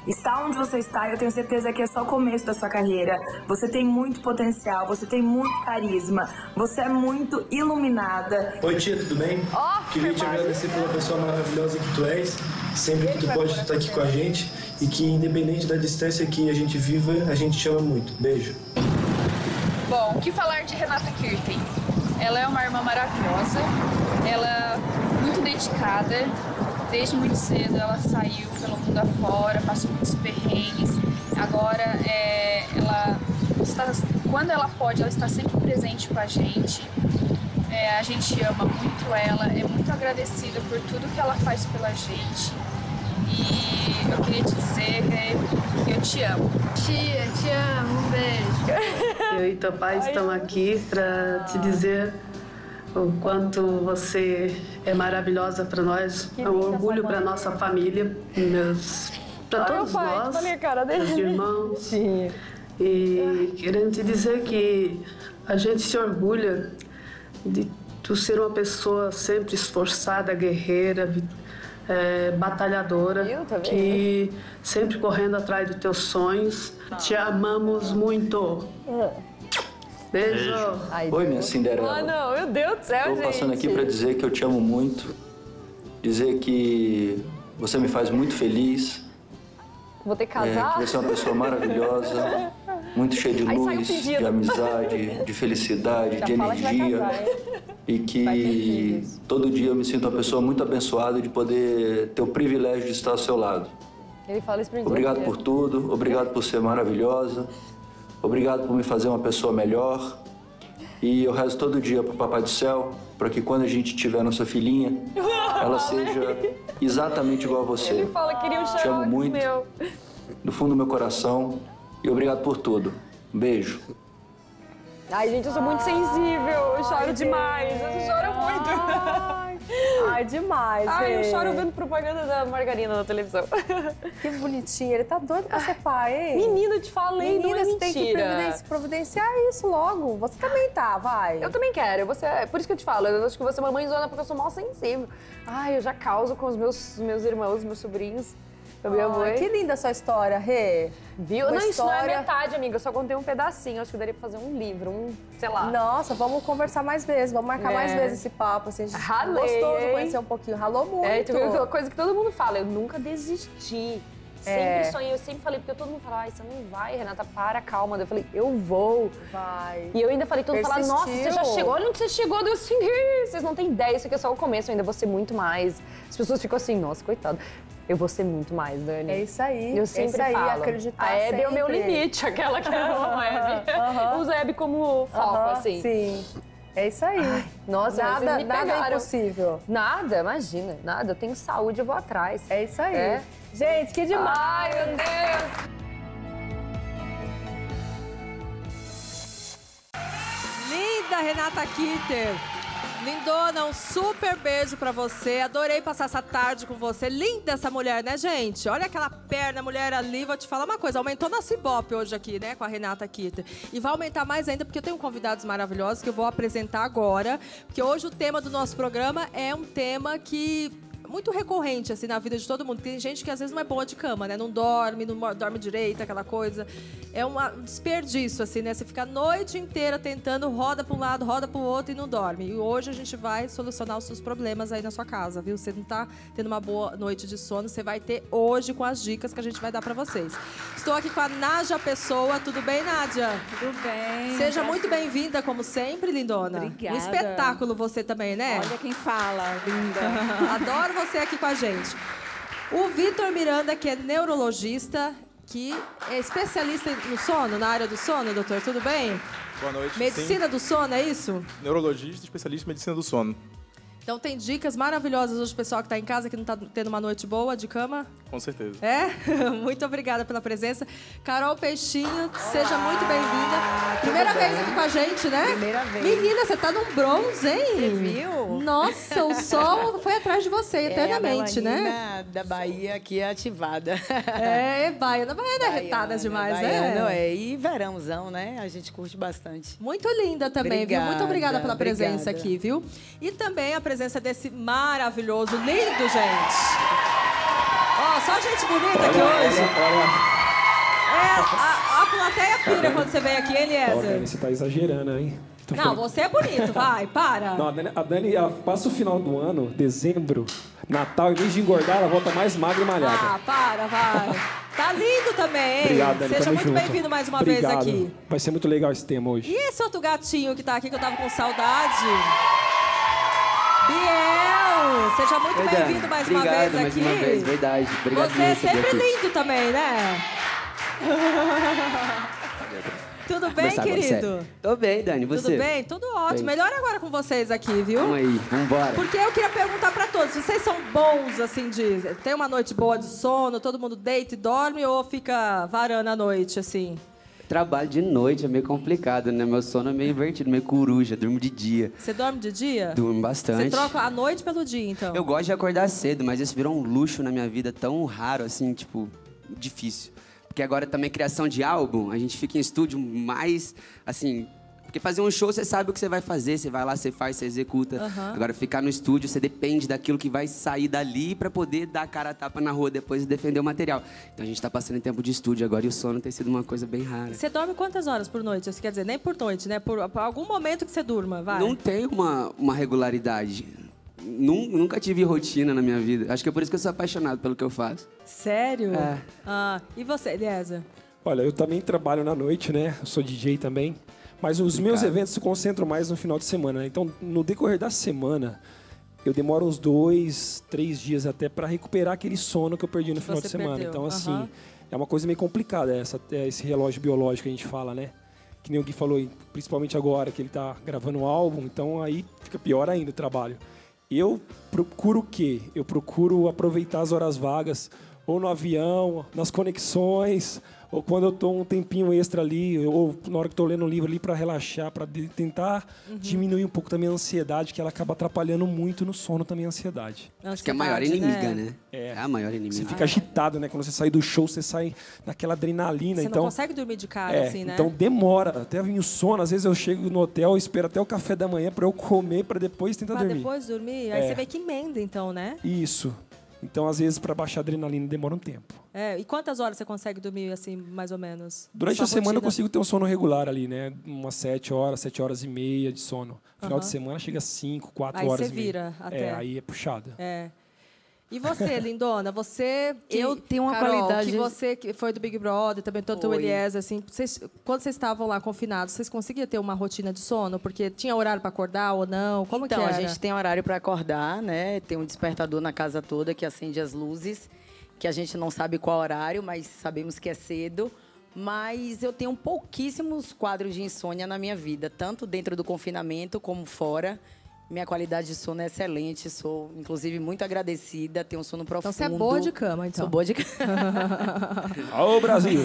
Estar onde você está, eu tenho certeza que é só o começo da sua carreira. Você tem muito potencial, você tem muito carisma, você é muito iluminada. Oi, tia, tudo bem? Queria te agradecer pela pessoa maravilhosa que tu és, sempre que tu pode estar aqui com a gente e que, independente da distância que a gente viva, a gente te ama muito. Beijo. Bom, o que falar de Renata Kirten? Ela é uma irmã maravilhosa, ela é muito dedicada. Desde muito cedo ela saiu pelo mundo afora, passou muitos perrengues. Agora, quando ela pode, ela está sempre presente com a gente. A gente ama muito ela, é muito agradecida por tudo que ela faz pela gente. E eu queria te dizer que eu te amo. Tia, te amo, um beijo. Eu e teu pai estamos aqui para te dizer o quanto você é maravilhosa para nós, é um orgulho para nossa família, para todos nós, meus irmãos. Sim. E querendo te dizer que a gente se orgulha de tu ser uma pessoa sempre esforçada, guerreira, batalhadora, que sempre correndo atrás dos teus sonhos. Te amamos muito. Beijo. Oi, minha Cinderela. Ah, não, meu Deus do céu, gente. Estou passando aqui para dizer que eu te amo muito, dizer que você me faz muito feliz. Vou ter que casar? Que você é uma pessoa maravilhosa, muito cheia de luz, de amizade, de felicidade, de energia. E que todo dia eu me sinto uma pessoa muito abençoada de poder ter o privilégio de estar ao seu lado. Ele fala isso pra mim. Obrigado por tudo, obrigado por ser maravilhosa. Obrigado por me fazer uma pessoa melhor. E eu rezo todo dia pro Papai do Céu, para que quando a gente tiver nossa filhinha, ela seja exatamente igual a você. Ele fala que queria um Te amo muito, do fundo do meu coração. E obrigado por tudo. Um beijo. Ai, gente, eu sou muito sensível. Eu choro demais. Eu choro muito. Ai, demais. Ai, eu choro vendo propaganda da margarina na televisão. Que bonitinho. Ele tá doido pra ser pai, hein? Menina, eu te falei, menina, não é você tem que providenciar isso logo. Você também tá, vai. Eu também quero. Por isso que eu te falo. Eu acho que você é mãezona porque eu sou mal sensível. Ai, eu já causo com os meus irmãos, meus sobrinhos. Minha mãe. Que linda a sua história, Rê. Viu? Não, isso não é metade, amiga. Eu só contei um pedacinho. Acho que daria pra fazer um livro, sei lá. Nossa, vamos conversar mais vezes. Vamos marcar mais vezes esse papo. Assim, Ralei, gostoso conhecer um pouquinho. Ralou muito. Tu viu aquela coisa que todo mundo fala. Eu nunca desisti. Sempre sonhei. Eu sempre falei, porque todo mundo fala, ai, você não vai, Renata, para, calma. Eu falei, eu vou. Vai. E eu ainda falei, todo mundo fala, nossa, você já chegou. Olha onde você chegou. Eu assim, vocês não têm ideia. Isso aqui é só o começo. Eu ainda vou ser muito mais. As pessoas ficam assim, nossa, coitado. Eu vou ser muito mais, Dani. É isso aí. Eu sempre falo. Acreditar a Hebe sempre. É o meu limite, aquela que é a Hebe. Usa a Hebe como foco, assim. Sim. É isso aí. Ai, nossa, nada é impossível. Nada, imagina. Nada. Eu tenho saúde, eu vou atrás. É isso aí. Gente, que demais. Ai, meu Deus. Linda, Renata Kirten. Lindona, um super beijo pra você. Adorei passar essa tarde com você. Linda essa mulher, né, gente? Olha aquela perna, mulher ali. Vou te falar uma coisa, aumentou nosso Ibope hoje aqui, né, com a Renata Kirten. E vai aumentar mais ainda, porque eu tenho convidados maravilhosos que eu vou apresentar agora. Porque hoje o tema do nosso programa é um tema que... muito recorrente, assim, na vida de todo mundo. Tem gente que às vezes não é boa de cama, né? Não dorme direito, aquela coisa. É um desperdício, assim, né? Você fica a noite inteira tentando, roda para um lado, roda para o outro e não dorme. E hoje a gente vai solucionar os seus problemas aí na sua casa, viu? Você não tá tendo uma boa noite de sono, você vai ter hoje com as dicas que a gente vai dar para vocês. Estou aqui com a Nádia Pessoa. Tudo bem, Nádia? Tudo bem. Seja muito bem-vinda, como sempre, lindona. Obrigada. Um espetáculo você também, né? Olha quem fala, linda. Adoro você aqui com a gente. O Vitor Miranda, que é neurologista, que é especialista no sono, na área do sono, doutor, tudo bem? Boa noite. Medicina do sono, é isso? Neurologista, especialista em medicina do sono. Então tem dicas maravilhosas hoje, pessoal que está em casa, que não está tendo uma noite boa de cama. Com certeza. Muito obrigada pela presença. Carol Peixinho, seja muito bem-vinda. Primeira vez aqui com a gente, né? Primeira vez. Menina, você tá num bronze, hein? Você viu? Nossa, o sol foi atrás de você eternamente, né? Da Bahia aqui ativada. Baiana. Baiana é retada demais, né? E verãozão, né? A gente curte bastante. Muito linda também, obrigada, viu? Muito obrigada pela presença aqui, viu? E também a presença desse maravilhoso, lindo, gente. Ó, só gente bonita aqui hoje. A plateia pira quando você vem aqui, Eliezer. Dani, você tá exagerando, hein? Não, você é bonito, vai, para. Não, a Dani ela passa o final do ano, dezembro, Natal, em vez de engordar, ela volta mais magra e malhada. Ah, para, vai. Tá lindo também, hein? Obrigado, Dani. Seja Tamo muito junto. bem-vindo mais uma Obrigado. vez aqui. Vai ser muito legal esse tema hoje. E esse outro gatinho que tá aqui, que eu tava com saudade? Biel! Seja muito bem-vindo mais uma vez aqui. Mais uma vez, verdade. Obrigado. Você é sempre lindo também, né? Tudo bem, querido? Tô bem, Dani, você? Tudo bem? Tudo ótimo. Bem. Melhor agora com vocês aqui, viu? Vamos aí, vambora. Porque eu queria perguntar pra todos, vocês são bons, assim, tem uma noite boa de sono, todo mundo deita e dorme ou fica varando a noite, assim? Trabalho de noite é meio complicado, né? Meu sono é meio invertido, meio coruja, durmo de dia. Você dorme de dia? Durmo bastante. Você troca a noite pelo dia, então? Eu gosto de acordar cedo, mas isso virou um luxo na minha vida tão raro, assim, tipo, difícil. Porque agora também criação de álbum, a gente fica em estúdio mais, assim... Porque fazer um show, você sabe o que você vai fazer, você vai lá, você faz, você executa. Uhum. Agora, ficar no estúdio, você depende daquilo que vai sair dali pra poder dar a cara a tapa na rua depois e defender o material. Então, a gente tá passando em tempo de estúdio agora e o sono tem sido uma coisa bem rara. Você dorme quantas horas por noite? Quer dizer, nem por noite, né? Por algum momento que você durma, vai. Não tem uma regularidade. Nunca tive rotina na minha vida. Acho que é por isso que eu sou apaixonado pelo que eu faço. Sério? É. Ah, e você, Eliezer? Olha, eu também trabalho na noite, né? Eu sou DJ também. Mas os meus eventos se concentram mais no final de semana, né? Então, no decorrer da semana, eu demoro uns 2, 3 dias até para recuperar aquele sono que eu perdi no final de semana. Perdeu. Então, assim, é uma coisa meio complicada esse relógio biológico que a gente fala, né? Que nem o Gui falou, principalmente agora que ele tá gravando um álbum, então aí fica pior ainda o trabalho. Eu procuro o quê? Eu procuro aproveitar as horas vagas, ou no avião, nas conexões, ou quando eu tô um tempinho extra ali, ou na hora que tô lendo um livro ali para relaxar, para tentar diminuir um pouco também a ansiedade, que ela acaba atrapalhando muito no sono também a ansiedade. Acho que é a maior inimiga, né? É a maior inimiga. Você fica agitado, né? Quando você sai do show, você sai naquela adrenalina. Você então, não consegue dormir de cara, assim, né? Então demora até vir o sono. Às vezes eu chego no hotel, espero até o café da manhã para eu comer, para depois tentar dormir. Pra depois dormir? Aí você vê que emenda, então, né? Isso. Então, às vezes, para baixar a adrenalina demora um tempo. E quantas horas você consegue dormir, assim, mais ou menos? Durante a semana eu consigo ter um sono regular ali, né? Umas 7 horas e meia de sono. Final de semana chega a 5, 4 horas e meia. Aí você vira até. Aí é puxado. E você, lindona? Você... Eu tenho uma Carol, qualidade... que você que foi do Big Brother, também tanto o Eliezer, assim... quando vocês estavam lá confinados, vocês conseguiam ter uma rotina de sono? Porque tinha horário para acordar ou não? Como que era? Então, a gente tem horário para acordar, né? Tem um despertador na casa toda que acende as luzes, que a gente não sabe qual horário, mas sabemos que é cedo. Mas eu tenho pouquíssimos quadros de insônia na minha vida, tanto dentro do confinamento como fora. Minha qualidade de sono é excelente, sou, inclusive, muito agradecida, tenho um sono profundo. Então você é boa de cama, então. Sou boa de cama. Alô, Brasil!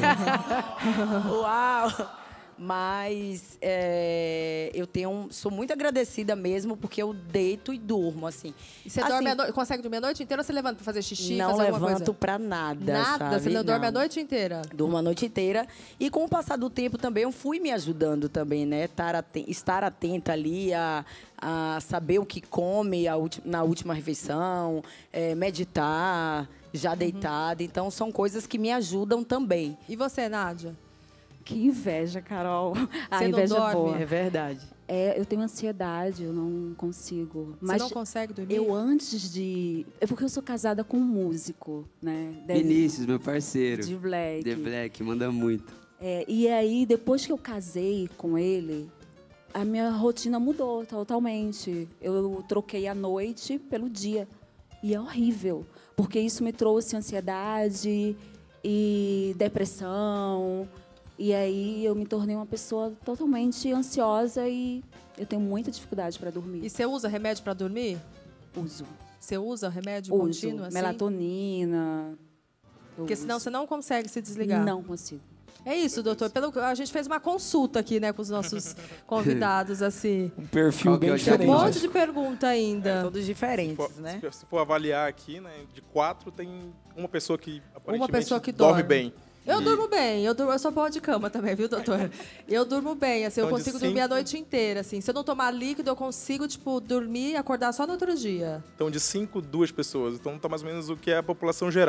Uau! Mas sou muito agradecida mesmo, porque eu deito e durmo, assim. E você consegue dormir a noite inteira ou você levanta pra fazer xixi, não fazer alguma levanto coisa? pra nada, Nada? sabe? Você não dorme Não. a noite inteira? Durmo a noite inteira. E com o passar do tempo também, eu fui me ajudando também, né? Estar atenta ali a saber o que come na última refeição, meditar, já deitada. Então, são coisas que me ajudam também. E você, Nádia? Que inveja, Carol. A Você não inveja dorme? boa. É verdade. Eu tenho ansiedade, eu não consigo. Você não consegue dormir? Eu antes de... É porque eu sou casada com um músico, né? Vinícius, meu parceiro. De Black. The Black, manda muito. E aí, depois que eu casei com ele, a minha rotina mudou totalmente. Eu troquei a noite pelo dia. E é horrível, porque isso me trouxe ansiedade e depressão. E aí eu me tornei uma pessoa totalmente ansiosa e eu tenho muita dificuldade para dormir. E você usa remédio para dormir? Uso. Você usa remédio Uso. contínuo? Assim? Melatonina. Porque senão você não consegue se desligar. Não consigo. É isso, doutor. A gente fez uma consulta aqui, né, com os nossos convidados, assim. Um perfil bem Um diferente. monte de pergunta ainda. Todos diferentes, né? Se for avaliar aqui, né, de 4 tem uma pessoa que aparentemente dorme bem. Eu durmo bem, eu sou boa de cama também, viu, doutor? Eu durmo bem, assim, eu consigo dormir a noite inteira, assim. Se eu não tomar líquido, eu consigo, tipo, dormir e acordar só no outro dia. Então, de 5, 2 pessoas. Então, tá mais ou menos o que é a população geral.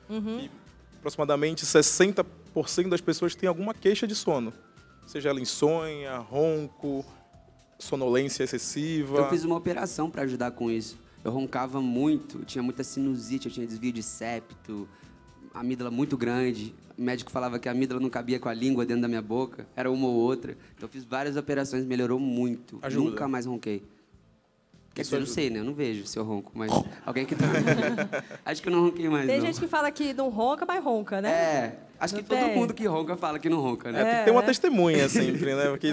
E aproximadamente 60% das pessoas têm alguma queixa de sono. Seja ela insônia, ronco, sonolência excessiva. Eu fiz uma operação para ajudar com isso. Eu roncava muito, eu tinha muita sinusite, eu tinha desvio de septo, amígdala muito grande. O médico falava que a amígdala não cabia com a língua dentro da minha boca, era uma ou outra. Então eu fiz várias operações, melhorou muito. Ajuda. Nunca mais ronquei. Quer dizer, eu não sei, né? Eu não vejo se eu ronco, mas alguém que tá... Acho que eu não ronquei mais, Tem não. gente que fala que não ronca, mas ronca, né? É, acho que todo mundo que ronca fala que não ronca, né? Tem que ter uma testemunha sempre, né? Porque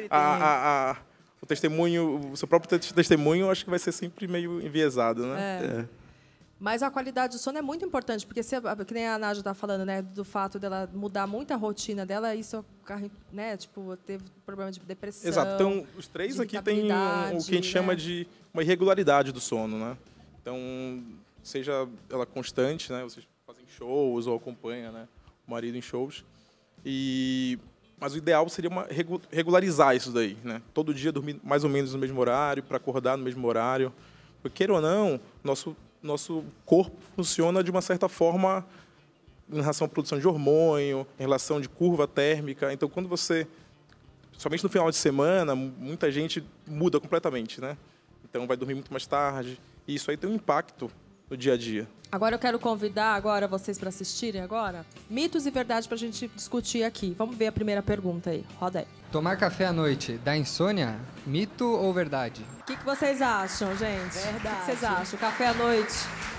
o testemunho, o seu próprio testemunho, eu acho que vai ser sempre meio enviesado, né? Mas a qualidade do sono é muito importante, porque que nem a Nádia está falando, né, do fato dela mudar muito a rotina dela, isso, né, tipo, teve problema de depressão. Exato. Então, os três aqui têm o que a gente chama de uma irregularidade do sono, né? Então, seja ela constante, né? Vocês fazem shows ou acompanham, né, o marido em shows. Mas o ideal seria regularizar isso daí, né? Todo dia dormir mais ou menos no mesmo horário, para acordar no mesmo horário. Porque, queira ou não, nosso corpo funciona de uma certa forma em relação à produção de hormônio, em relação de curva térmica. Então, quando você, somente no final de semana, muita gente muda completamente, né? Então, vai dormir muito mais tarde. E isso aí tem um impacto no dia a dia. Agora eu quero convidar agora vocês para assistirem agora mitos e verdades para a gente discutir aqui. Vamos ver a primeira pergunta aí. Roda aí. Tomar café à noite dá insônia? Mito ou verdade? O que vocês acham, gente? Verdade. O que vocês acham? Café à noite?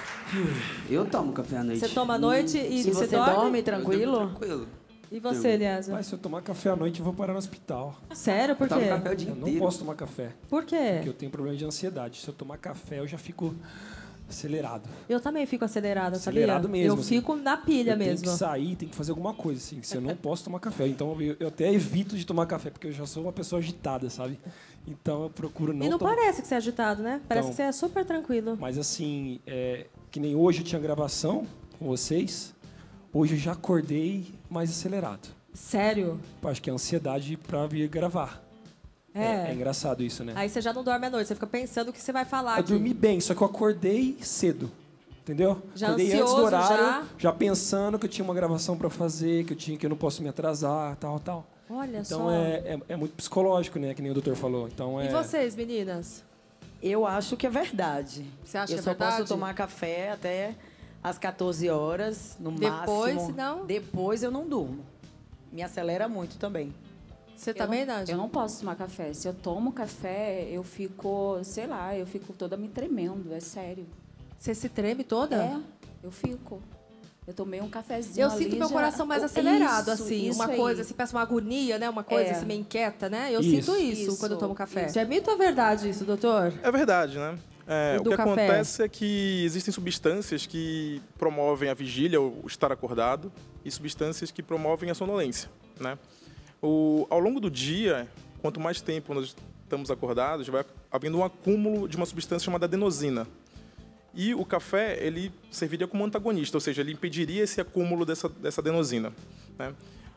Eu tomo café à noite. Você toma à noite e você dorme tranquilo? Tranquilo. E você, Eliezer? Mas se eu tomar café à noite, eu vou parar no hospital. Sério? Por quê? Eu tomo café o dia Eu não inteiro. posso tomar café. Por quê? Porque eu tenho problema de ansiedade. Se eu tomar café, eu já fico acelerado. Eu também fico acelerada, Acelerado sabia? mesmo. Eu fico na pilha mesmo. Tem que sair, tem que fazer alguma coisa, assim. Se eu não posso tomar café. Então, eu até evito de tomar café, porque eu já sou uma pessoa agitada, sabe? Então, eu procuro não E não tomar. parece que você é agitado, né? Parece Então, que você é super tranquilo. Mas, assim, que nem hoje eu tinha gravação com vocês, hoje eu já acordei mais acelerado. Sério? Acho que é ansiedade pra vir gravar. É engraçado isso, né? Aí você já não dorme à noite, você fica pensando o que você vai falar Eu aqui. dormi bem, só que eu acordei cedo. Entendeu? Já Acordei antes ansioso, do horário, já pensando que eu tinha uma gravação para fazer, que eu não posso me atrasar, tal. Olha então só. é muito psicológico, né? Que nem o doutor falou. Então E vocês, meninas? Eu acho que é verdade. Você acha eu que é só verdade? posso tomar café até às 14 horas, no Depois, máximo. senão? Depois eu não durmo. Me acelera muito também. Você também, Nádia? Eu não posso tomar café. Se eu tomo café, eu fico, sei lá, eu fico toda me tremendo, é sério. Você se treme toda? É, eu fico. Eu tomei um cafezinho Eu ali, sinto meu já... coração mais acelerado, Isso, assim. isso Uma aí. coisa, assim, parece uma agonia, né? Uma coisa assim, meio inquieta, né? Eu Isso. sinto isso Isso, quando eu tomo café. isso. É mito ou verdade isso, doutor? É verdade, né? E O do que café? acontece é que existem substâncias que promovem a vigília, o estar acordado, e substâncias que promovem a sonolência, né? Ao longo do dia, quanto mais tempo nós estamos acordados, vai havendo um acúmulo de uma substância chamada adenosina. E o café, ele serviria como antagonista, ou seja, ele impediria esse acúmulo dessa adenosina, né?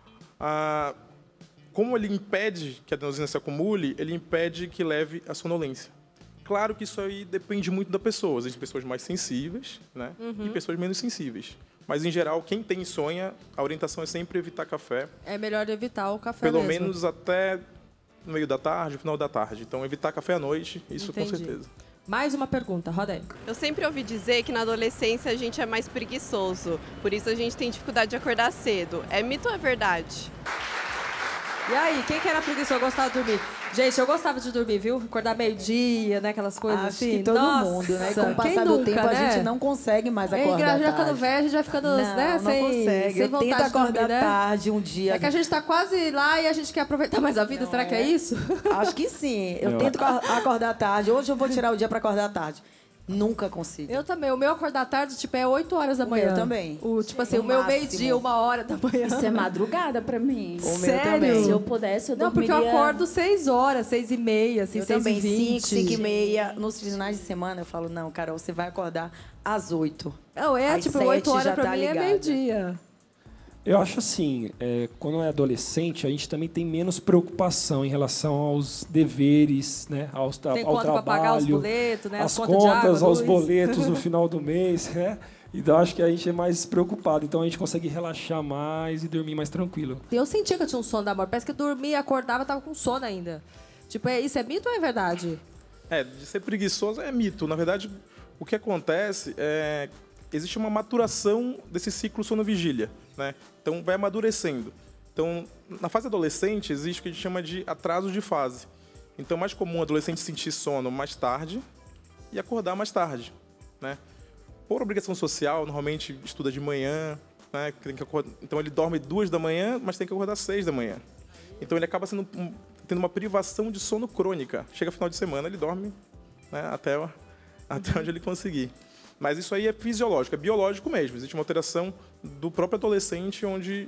Como ele impede que a adenosina se acumule, ele impede que leve à sonolência. Claro que isso aí depende muito da pessoa. Existem pessoas mais sensíveis, né? E pessoas menos sensíveis. Mas, em geral, quem tem insônia, a orientação é sempre evitar café. É melhor evitar o café Pelo mesmo. menos até no meio da tarde, final da tarde. Então, evitar café à noite, isso Entendi. com certeza. Mais uma pergunta, roda aí. Eu sempre ouvi dizer que na adolescência a gente é mais preguiçoso. Por isso a gente tem dificuldade de acordar cedo. É mito ou é verdade? E aí, quem que era preguiçoso? Eu gostava de dormir. Gente, eu gostava de dormir, viu? Acordar meio-dia, né? Aquelas coisas Acho assim. que todo Nossa, mundo, né? Com o quem passar nunca, do tempo, né? a gente não consegue mais É, acordar já ficando tarde. velho, a gente vai ficando, não, né? Não consegue. Sem Eu vontade tento de dormir, acordar né? tarde um dia. É que a gente tá quase lá e a gente quer aproveitar mais a vida. Será que é isso? Acho que sim. Eu tento acordar tarde. Hoje eu vou tirar o dia para acordar tarde. Nunca consigo. Eu também. O meu acordar tarde, tipo, é 8 horas da manhã. meu também. Tipo assim, No o meu máximo. meio-dia, 1h da manhã. Isso é madrugada pra mim. O meu Sério? também. Se eu pudesse, eu Não, porque dormiria... eu acordo 6 horas, 6h30, assim, Eu 6h20. também, 5h30. Nos finais de semana, eu falo, não, Carol, você vai acordar às 8. Não, Às tipo, 7 8 horas já pra tá mim ligada. é meio-dia. Eu acho assim, quando é adolescente, a gente também tem menos preocupação em relação aos deveres, né? Tem ao conta pra trabalho, pagar os boletos, né? as contas de água, contas, aos luz. boletos no final do mês, né? Então, acho que a gente é mais preocupado. Então, a gente consegue relaxar mais e dormir mais tranquilo. Eu sentia que eu tinha um sono da morte. Parece que eu dormia, acordava, tava com sono ainda. Tipo, isso é mito ou é verdade? De ser preguiçoso é mito. Na verdade, o que acontece é... Existe uma maturação desse ciclo sono-vigília, né? Então, vai amadurecendo. Então, na fase adolescente, existe o que a gente chama de atraso de fase. Então, é mais comum o adolescente sentir sono mais tarde e acordar mais tarde, né? Por obrigação social, normalmente estuda de manhã, né? Então, ele dorme 2 da manhã, mas tem que acordar 6 da manhã. Então, ele acaba tendo uma privação de sono crônica. Chega final de semana, ele dorme, né? até onde ele conseguir. Mas isso aí é fisiológico, é biológico mesmo. Existe uma alteração do próprio adolescente, onde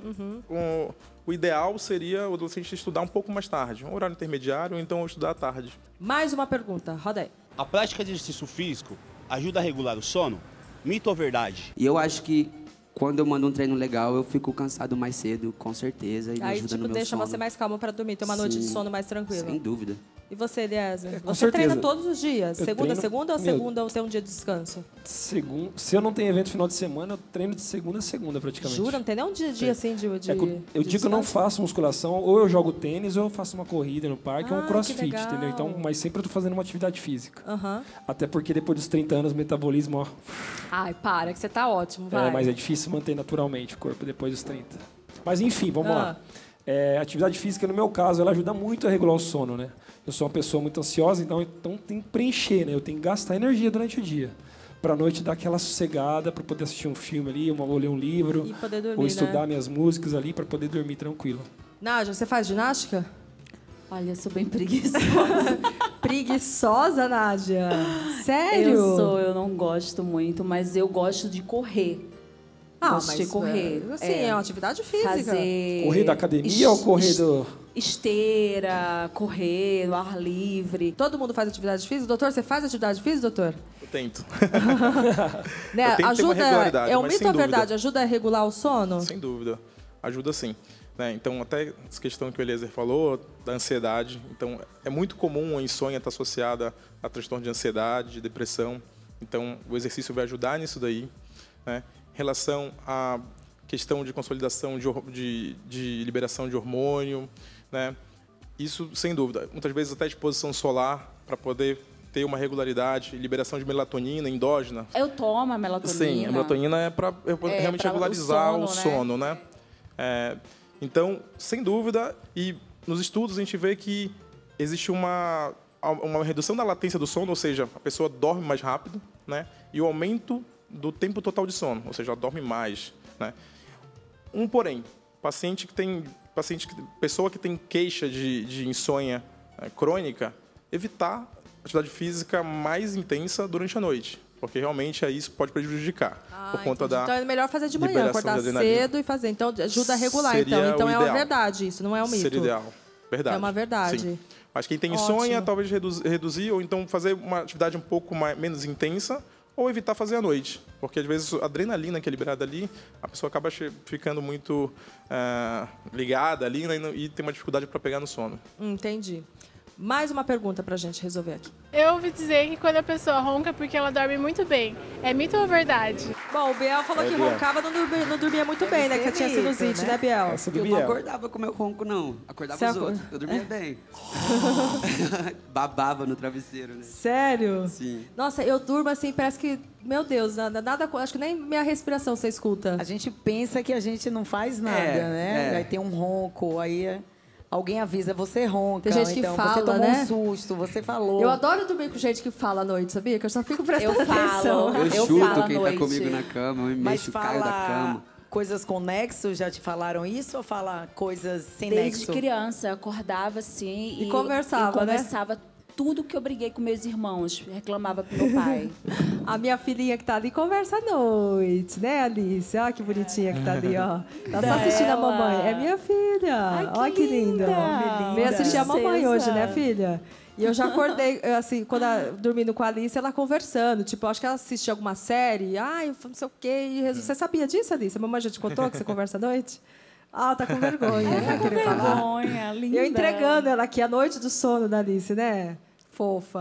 o ideal seria o adolescente estudar um pouco mais tarde. Um horário intermediário, ou então estudar à tarde. Mais uma pergunta, roda aí. A prática de exercício físico ajuda a regular o sono? Mito ou verdade? E eu acho que quando eu mando um treino legal, eu fico cansado mais cedo, com certeza. E aí, ajuda no meu deixa sono. você mais calmo para dormir, ter uma noite de Sim, sono mais tranquila. Sem dúvida. E você, Eliezer? Com Você certeza. treina todos os dias? Segunda a segunda ou Meu, segunda ou tem um dia de descanso? Se eu não tenho evento final de semana, eu treino de segunda a segunda, praticamente. Jura? Não tem nem um dia assim de Eu digo que eu não faço musculação, ou eu jogo tênis, ou eu faço uma corrida no parque, ou um crossfit, entendeu? Então, mas sempre eu tô fazendo uma atividade física. Até porque depois dos 30 anos, o metabolismo, ó... Ai, para, que você tá ótimo, vai. Mas é difícil manter naturalmente o corpo depois dos 30. Mas enfim, vamos lá. Atividade física, no meu caso, ela ajuda muito a regular o sono, né? Eu sou uma pessoa muito ansiosa, então tem que preencher, né? Eu tenho que gastar energia durante o dia. Para a noite dar aquela sossegada, para poder assistir um filme ali, ou ler um livro, e poder dormir, ou estudar né? minhas músicas ali, para poder dormir tranquilo. Nádia, você faz ginástica? Olha, eu sou bem preguiçosa. Preguiçosa, Nádia? Sério? Eu não gosto muito, mas eu gosto de correr. Gosto de correr. Sim, é uma atividade física. Fazer... Correr da academia ou correr do... Esteira, correr no ar livre. Todo mundo faz atividade física? Doutor, você faz atividade física, doutor? Eu tento. Né? Eu tento ter uma regularidade, é um mas mito sem ou verdade? dúvida. Ajuda a regular o sono? Sem dúvida. Ajuda sim. Né? Então, até essa questão que o Eliezer falou, da ansiedade. Então, é muito comum a insônia estar associada a transtorno de ansiedade, de depressão. Então, o exercício vai ajudar nisso daí. Né? Em relação à questão de consolidação de liberação de hormônio, né? Isso, sem dúvida. Muitas vezes até exposição solar para poder ter uma regularidade, liberação de melatonina endógena. Eu tomo a melatonina. Sim, a melatonina é para realmente regularizar o sono, né? Então, sem dúvida, e nos estudos a gente vê que existe uma redução da latência do sono, ou seja, a pessoa dorme mais rápido, né? E o aumento do tempo total de sono, ou seja, ela dorme mais, né? Porém, pessoa que tem queixa de insônia crônica, evitar atividade física mais intensa durante a noite, porque realmente aí isso pode prejudicar por conta da Então é melhor fazer de manhã, acordar cedo e fazer. Então ajuda a regular. Seria Então é uma ideal. verdade isso, não é um mito. Seria ideal. Verdade. É uma verdade. Sim. Mas quem tem insônia, talvez reduzir, ou então fazer uma atividade um pouco menos intensa, ou evitar fazer à noite. Porque, às vezes, a adrenalina que é liberada ali, a pessoa acaba ficando muito ligada ali, né, e tem uma dificuldade para pegar no sono. Entendi. Mais uma pergunta para a gente resolver aqui. Eu ouvi dizer que quando a pessoa ronca é porque ela dorme muito bem. É mito ou verdade? Bom, o Biel falou que Biel. roncava não dormia muito bem, né? Que tinha sinusite, né, Biel? Eu não acordava com o meu ronco, não. Acordava os outros. Eu dormia bem. Babava no travesseiro, né? Sério? Sim. Nossa, eu durmo assim, parece que... Meu Deus, nada... Acho que nem minha respiração você escuta. A gente pensa que a gente não faz nada, né? Aí tem um ronco, aí... Alguém avisa, você ronca, tem gente que então fala, você tomou né? um susto, você falou. Eu adoro dormir com gente que fala à noite, sabia? Que eu só fico prestando atenção. Eu chuto quem tá comigo na cama, eu me mexo, caio da cama. Coisas com nexo, já te falaram isso ou fala coisas sem Desde nexo? criança, eu acordava assim E conversava, né? conversava tudo que eu briguei com meus irmãos, reclamava com meu pai. A minha filhinha que tá ali conversa à noite, né, Alice? Olha que bonitinha que tá ali, ó. Tá só assistindo a mamãe. É minha filha. Ai, Olha que linda. Veio assistir a mamãe hoje, né, filha? E eu já acordei, assim, dormindo com a Alice, ela conversando. Tipo, eu acho que ela assiste alguma série. Ai, não sei o quê. Você sabia disso, Alice? A mamãe já te contou que você conversa à noite? Ah, tá com vergonha, né? Com vergonha, linda. Eu entregando ela aqui, a noite do sono da Alice, né? Fofa.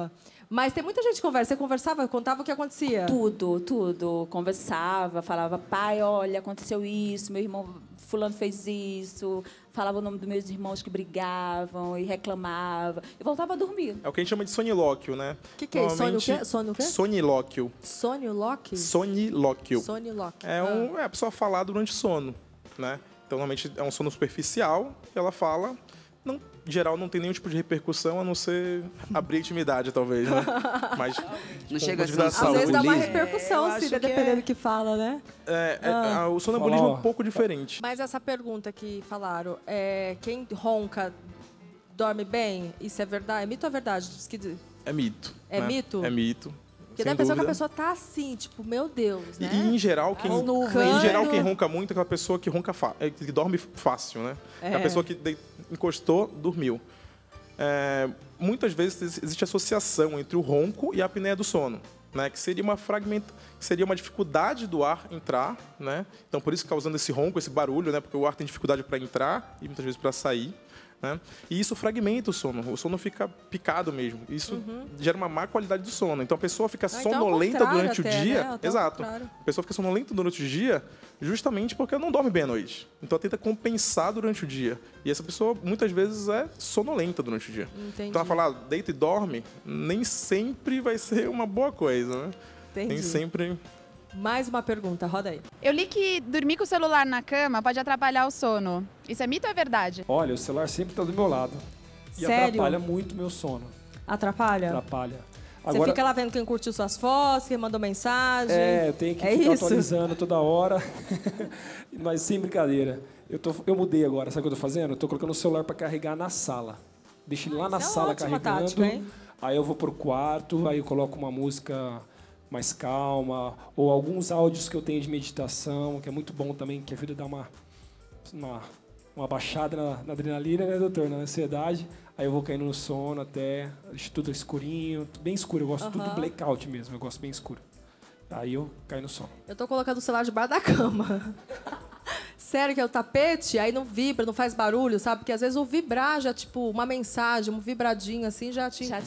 Mas tem muita gente que conversa. Você conversava, contava o que acontecia? Tudo. Conversava, falava, pai, olha, aconteceu isso, meu irmão fulano fez isso. Falava o nome dos meus irmãos que brigavam e reclamavam. E voltava a dormir. É o que a gente chama de sonilóquio, né? O que é isso? Sono o quê? Sono o quê? Sonilóquio. Sonilóquio? Sonilóquio. Sonilóquio. É a pessoa falar durante o sono, né? Então, normalmente, é um sono superficial, ela fala... Não, em geral, não tem nenhum tipo de repercussão, a não ser abrir a intimidade, talvez, né? Mas não chega a ser às vezes dá uma repercussão, sim, dependendo do que fala, né? O sonambulismo é um pouco diferente. Mas essa pergunta que falaram, quem ronca dorme bem? Isso é verdade? É mito ou é verdade? É mito. É mito? É mito. Porque dá a impressão que a pessoa tá assim, tipo, meu Deus, né? E em geral, quem ronca muito é aquela pessoa que ronca que dorme fácil, né? É a pessoa que encostou, dormiu. Muitas vezes existe associação entre o ronco e a apneia do sono, né? Que seria uma dificuldade do ar entrar, né? Então, por isso causando esse ronco, esse barulho, né? Porque o ar tem dificuldade para entrar e muitas vezes para sair. Né? E isso fragmenta o sono fica picado mesmo. Isso gera uma má qualidade do sono. Então a pessoa fica sonolenta durante o dia. Né? Exato. A pessoa fica sonolenta durante o dia justamente porque não dorme bem à noite. Então ela tenta compensar durante o dia. E essa pessoa muitas vezes é sonolenta durante o dia. Entendi. Então ela fala, deita e dorme, nem sempre vai ser uma boa coisa. Né? Entendi. Nem sempre. Mais uma pergunta, roda aí. Eu li que dormir com o celular na cama pode atrapalhar o sono. Isso é mito ou é verdade? Olha, o celular sempre está do meu lado. E Sério? atrapalha muito o meu sono. Atrapalha? Atrapalha. Você fica lá vendo quem curtiu suas fotos, quem mandou mensagem. Eu tenho que ficar atualizando toda hora. Mas sem brincadeira. Eu mudei agora, sabe o que eu tô fazendo? Eu tô colocando o celular para carregar na sala. Deixo ele lá na sala carregando. Tática, hein? Aí eu vou pro quarto, aí eu coloco uma música mais calma, ou alguns áudios que eu tenho de meditação, que é muito bom também, que ajuda a dar uma baixada na adrenalina, né, doutor? Na ansiedade. Aí eu vou caindo no sono até, deixo tudo escurinho, bem escuro. Eu gosto tudo blackout mesmo, eu gosto bem escuro. Aí eu caio no sono. Eu tô colocando o celular debaixo da cama. Sério que é o tapete, aí não vibra, não faz barulho, sabe? Porque às vezes o vibrar já, tipo, uma mensagem, um vibradinho assim, já tira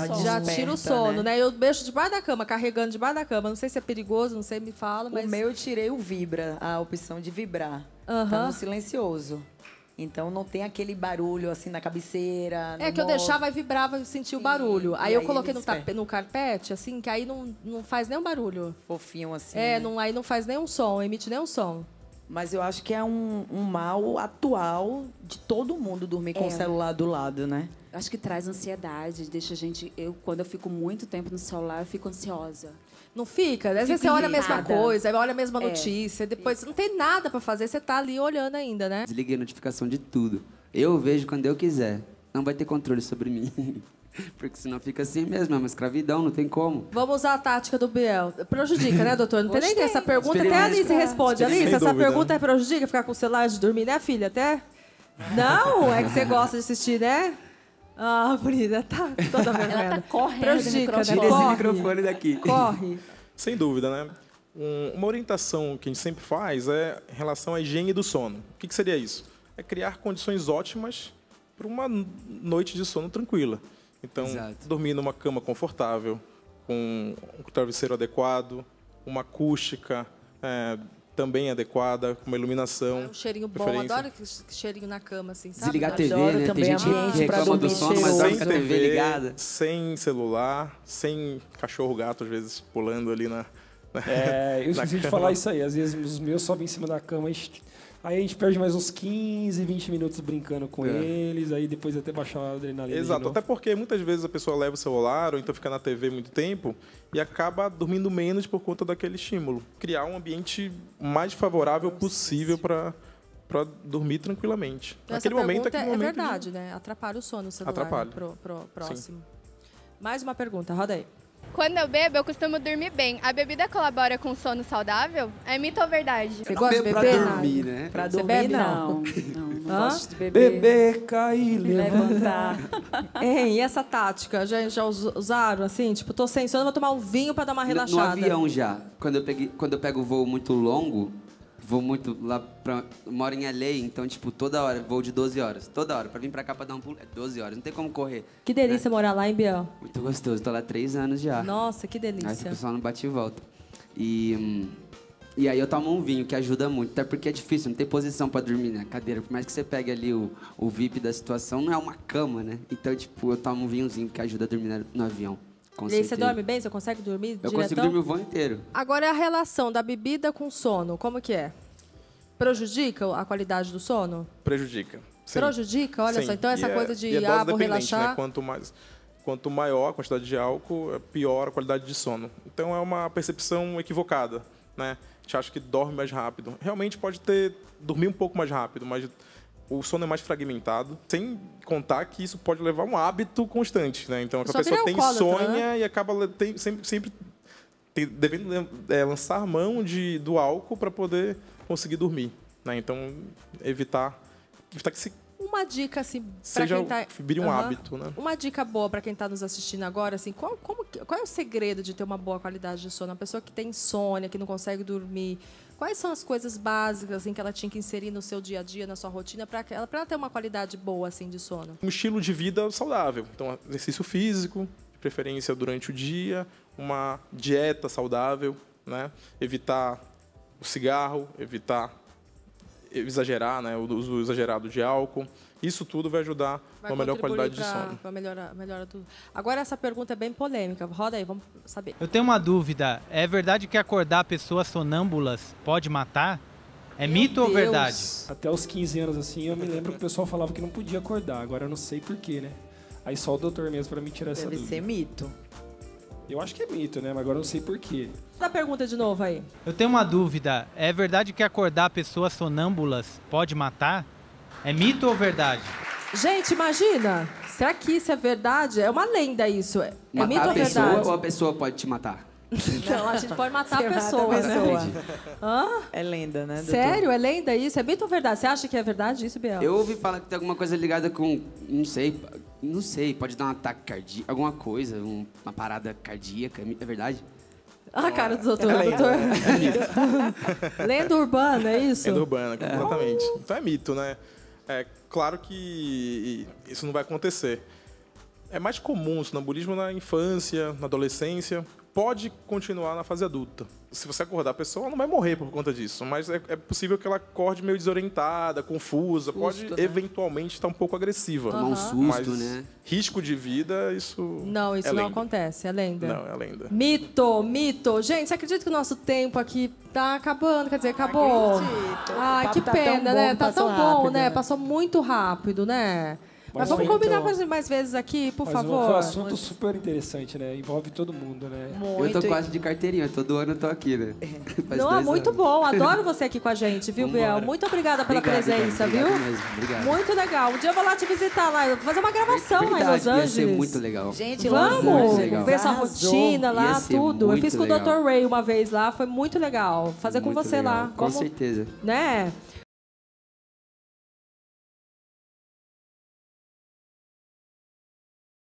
o sono, né? Eu deixo debaixo da cama, carregando debaixo da cama. Não sei se é perigoso, não sei, me fala, mas... O meu eu tirei o vibra, a opção de vibrar. Tá no silencioso. Então não tem aquele barulho assim na cabeceira. É que eu deixava e vibrava e sentia o barulho. Aí eu coloquei no carpete, assim, que aí não faz nenhum barulho. Fofinho assim. Aí não faz nenhum som, emite nenhum som. Mas eu acho que é um mal atual de todo mundo dormir com o celular do lado, né? Acho que traz ansiedade, deixa a gente... Quando eu fico muito tempo no celular, eu fico ansiosa. Não fica? Às vezes você olha a mesma coisa, olha a mesma notícia, depois não tem nada pra fazer, você tá ali olhando ainda, né? Desliguei a notificação de tudo. Eu vejo quando eu quiser. Não vai ter controle sobre mim. Porque senão fica assim mesmo, é uma escravidão, não tem como. Vamos usar a tática do Biel. Prejudica, né, doutor? Não tem nem essa pergunta. Até a Alice responde. Alice, essa pergunta prejudica ficar com o celular antes de dormir, né, filha? Até? Não? É que você gosta de assistir, né? Ah, bonita, tá toda vermelha. Ela tá correndo. Prejudica, né? Tira esse microfone daqui. Corre. Sem dúvida, né? Uma orientação que a gente sempre faz é em relação à higiene do sono. O que seria isso? É criar condições ótimas para uma noite de sono tranquila. Então, dormir numa cama confortável, com um travesseiro adequado, uma acústica também adequada, com uma iluminação. Um cheirinho bom, adoro que cheirinho na cama, assim, sabe? Desligar a TV, né? Tem gente que reclama do sono, mas dorme com a TV ligada. Sem celular, sem cachorro, gato, às vezes, pulando ali na eu esqueci de falar isso aí. Às vezes os meus sobem em cima da cama, aí a gente perde mais uns 15, 20 minutos brincando com eles, aí depois até baixar a adrenalina. Exato, até porque muitas vezes a pessoa leva o celular ou então fica na TV muito tempo e acaba dormindo menos por conta daquele estímulo. Criar um ambiente mais favorável possível para dormir tranquilamente. Naquele momento é verdade, né? Atrapalha o sono, o celular. Atrapalha. Pro próximo. Sim. Mais uma pergunta, roda aí. Quando eu bebo, eu costumo dormir bem. A bebida colabora com sono saudável? É mito ou verdade? Você gosta de beber? Pra dormir, né? Pra dormir, não gosto de beber. Beber, cair, levantar. E essa tática? Já usaram, assim? Tipo, tô sem sono, vou tomar um vinho pra dar uma relaxada. No avião já. Quando eu pego voo muito longo, vou muito lá pra... Moro em LA, então, tipo, toda hora, voo de 12 horas. Toda hora. Pra vir pra cá pra dar um pulo, é 12 horas. Não tem como correr. Que delícia morar lá, hein, Biel? Muito gostoso. Tô lá 3 anos já. Nossa, que Aí o delícia. pessoal não bate e volta. E aí eu tomo um vinho, que ajuda muito. Até porque é difícil, não tem posição pra dormir na cadeira. Por mais que você pegue ali o VIP da situação, não é uma cama, né? Então, tipo, eu tomo um vinhozinho que ajuda a dormir no avião. Com E aí você certeza. dorme bem? Você consegue dormir Eu diretão? consigo dormir o voo inteiro. Agora, é a relação da bebida com sono, como que é? Prejudica a qualidade do sono? Prejudica. Sim. Prejudica? Olha Sim. só, então essa E coisa e de, dose vou dependente, relaxar... né? Quanto maior a quantidade de álcool, pior a qualidade de sono. Então é uma percepção equivocada, né? A gente acha que dorme mais rápido. Realmente pode dormir um pouco mais rápido, mas o sono é mais fragmentado, sem contar que isso pode levar a um hábito constante, né? Então a pessoa tem insônia, né? E acaba sempre devendo lançar mão do álcool para poder conseguir dormir, né? Então evitar que se Uma dica, assim, para quem tá... vire um hábito, né? Uma dica boa para quem está nos assistindo agora, assim, qual é o segredo de ter uma boa qualidade de sono? A pessoa que tem insônia, que não consegue dormir, quais são as coisas básicas, assim, que ela tinha que inserir no seu dia a dia, na sua rotina, para ela ter uma qualidade boa, assim, de sono? Um estilo de vida saudável. Então, exercício físico, de preferência durante o dia, uma dieta saudável, né? Evitar o cigarro, evitar exagerar, né? O uso exagerado de álcool. Isso tudo vai ajudar a uma melhor qualidade de sono. Vai melhorar tudo. Agora, essa pergunta é bem polêmica. Roda aí, vamos saber. Eu tenho uma dúvida. É verdade que acordar pessoas sonâmbulas pode matar? É mito ou verdade? Até os 15 anos, assim, eu me lembro que o pessoal falava que não podia acordar. Agora eu não sei porquê, né? Aí só o doutor mesmo pra me tirar essa dúvida. Deve ser mito. Eu acho que é mito, né? Mas agora eu não sei porquê. Dá a pergunta de novo aí. Eu tenho uma dúvida. É verdade que acordar pessoas sonâmbulas pode matar? É mito ou verdade? Gente, imagina. Será que isso é verdade? É uma lenda isso. É Matar mito a ou pessoa verdade? ou a pessoa pode te matar? Não, a gente pode matar Você a mata pessoa, a pessoa. né? Hã? É lenda, né, doutor? Sério? É lenda isso? É mito ou verdade? Você acha que é verdade isso, Biel? Eu ouvi falar que tem alguma coisa ligada com... Não sei, pode dar um ataque cardíaco, alguma coisa, uma parada cardíaca. É verdade? Ah, cara do doutor. Lenda urbana, é isso? Lenda urbana, completamente. Então é mito, né? É claro que isso não vai acontecer. É mais comum o sonambulismo na infância, na adolescência. Pode continuar na fase adulta. Se você acordar a pessoa, ela não vai morrer por conta disso. Mas é possível que ela acorde meio desorientada, confusa. Pode, eventualmente, estar um pouco agressiva. Tomar um susto, mas né? Risco de vida, isso Não, isso é não lenda. acontece. É lenda. Não, é lenda. Mito. Gente, você acredita que o nosso tempo aqui tá acabando? Quer dizer, acabou. Ai, que papo tá pena, tão bom, né? Tá tão passou bom, rápido, né? né? Passou muito rápido, né? Mas Mas vamos foi combinar então- mais vezes aqui, por Mas favor. foi um assunto super interessante, né? Envolve todo mundo, né? Eu tô quase de carteirinha, todo ano eu tô aqui, né? Faz Não, 2 muito anos. bom. Adoro você aqui com a gente, viu, Biel? Vambora. Muito obrigada pela Obrigado, presença, obrigado viu? mesmo, obrigado. Muito legal. Um dia eu vou lá te visitar lá, fazer uma gravação lá em Verdade, Los Angeles. ia ser muito legal. Gente, Vamos Los Angeles ver sua arrasou. rotina lá, Ia ser tudo. Eu muito fiz com legal. o Dr. Ray uma vez lá, foi muito legal. Fazer com Muito você legal. lá. Com certeza. Né?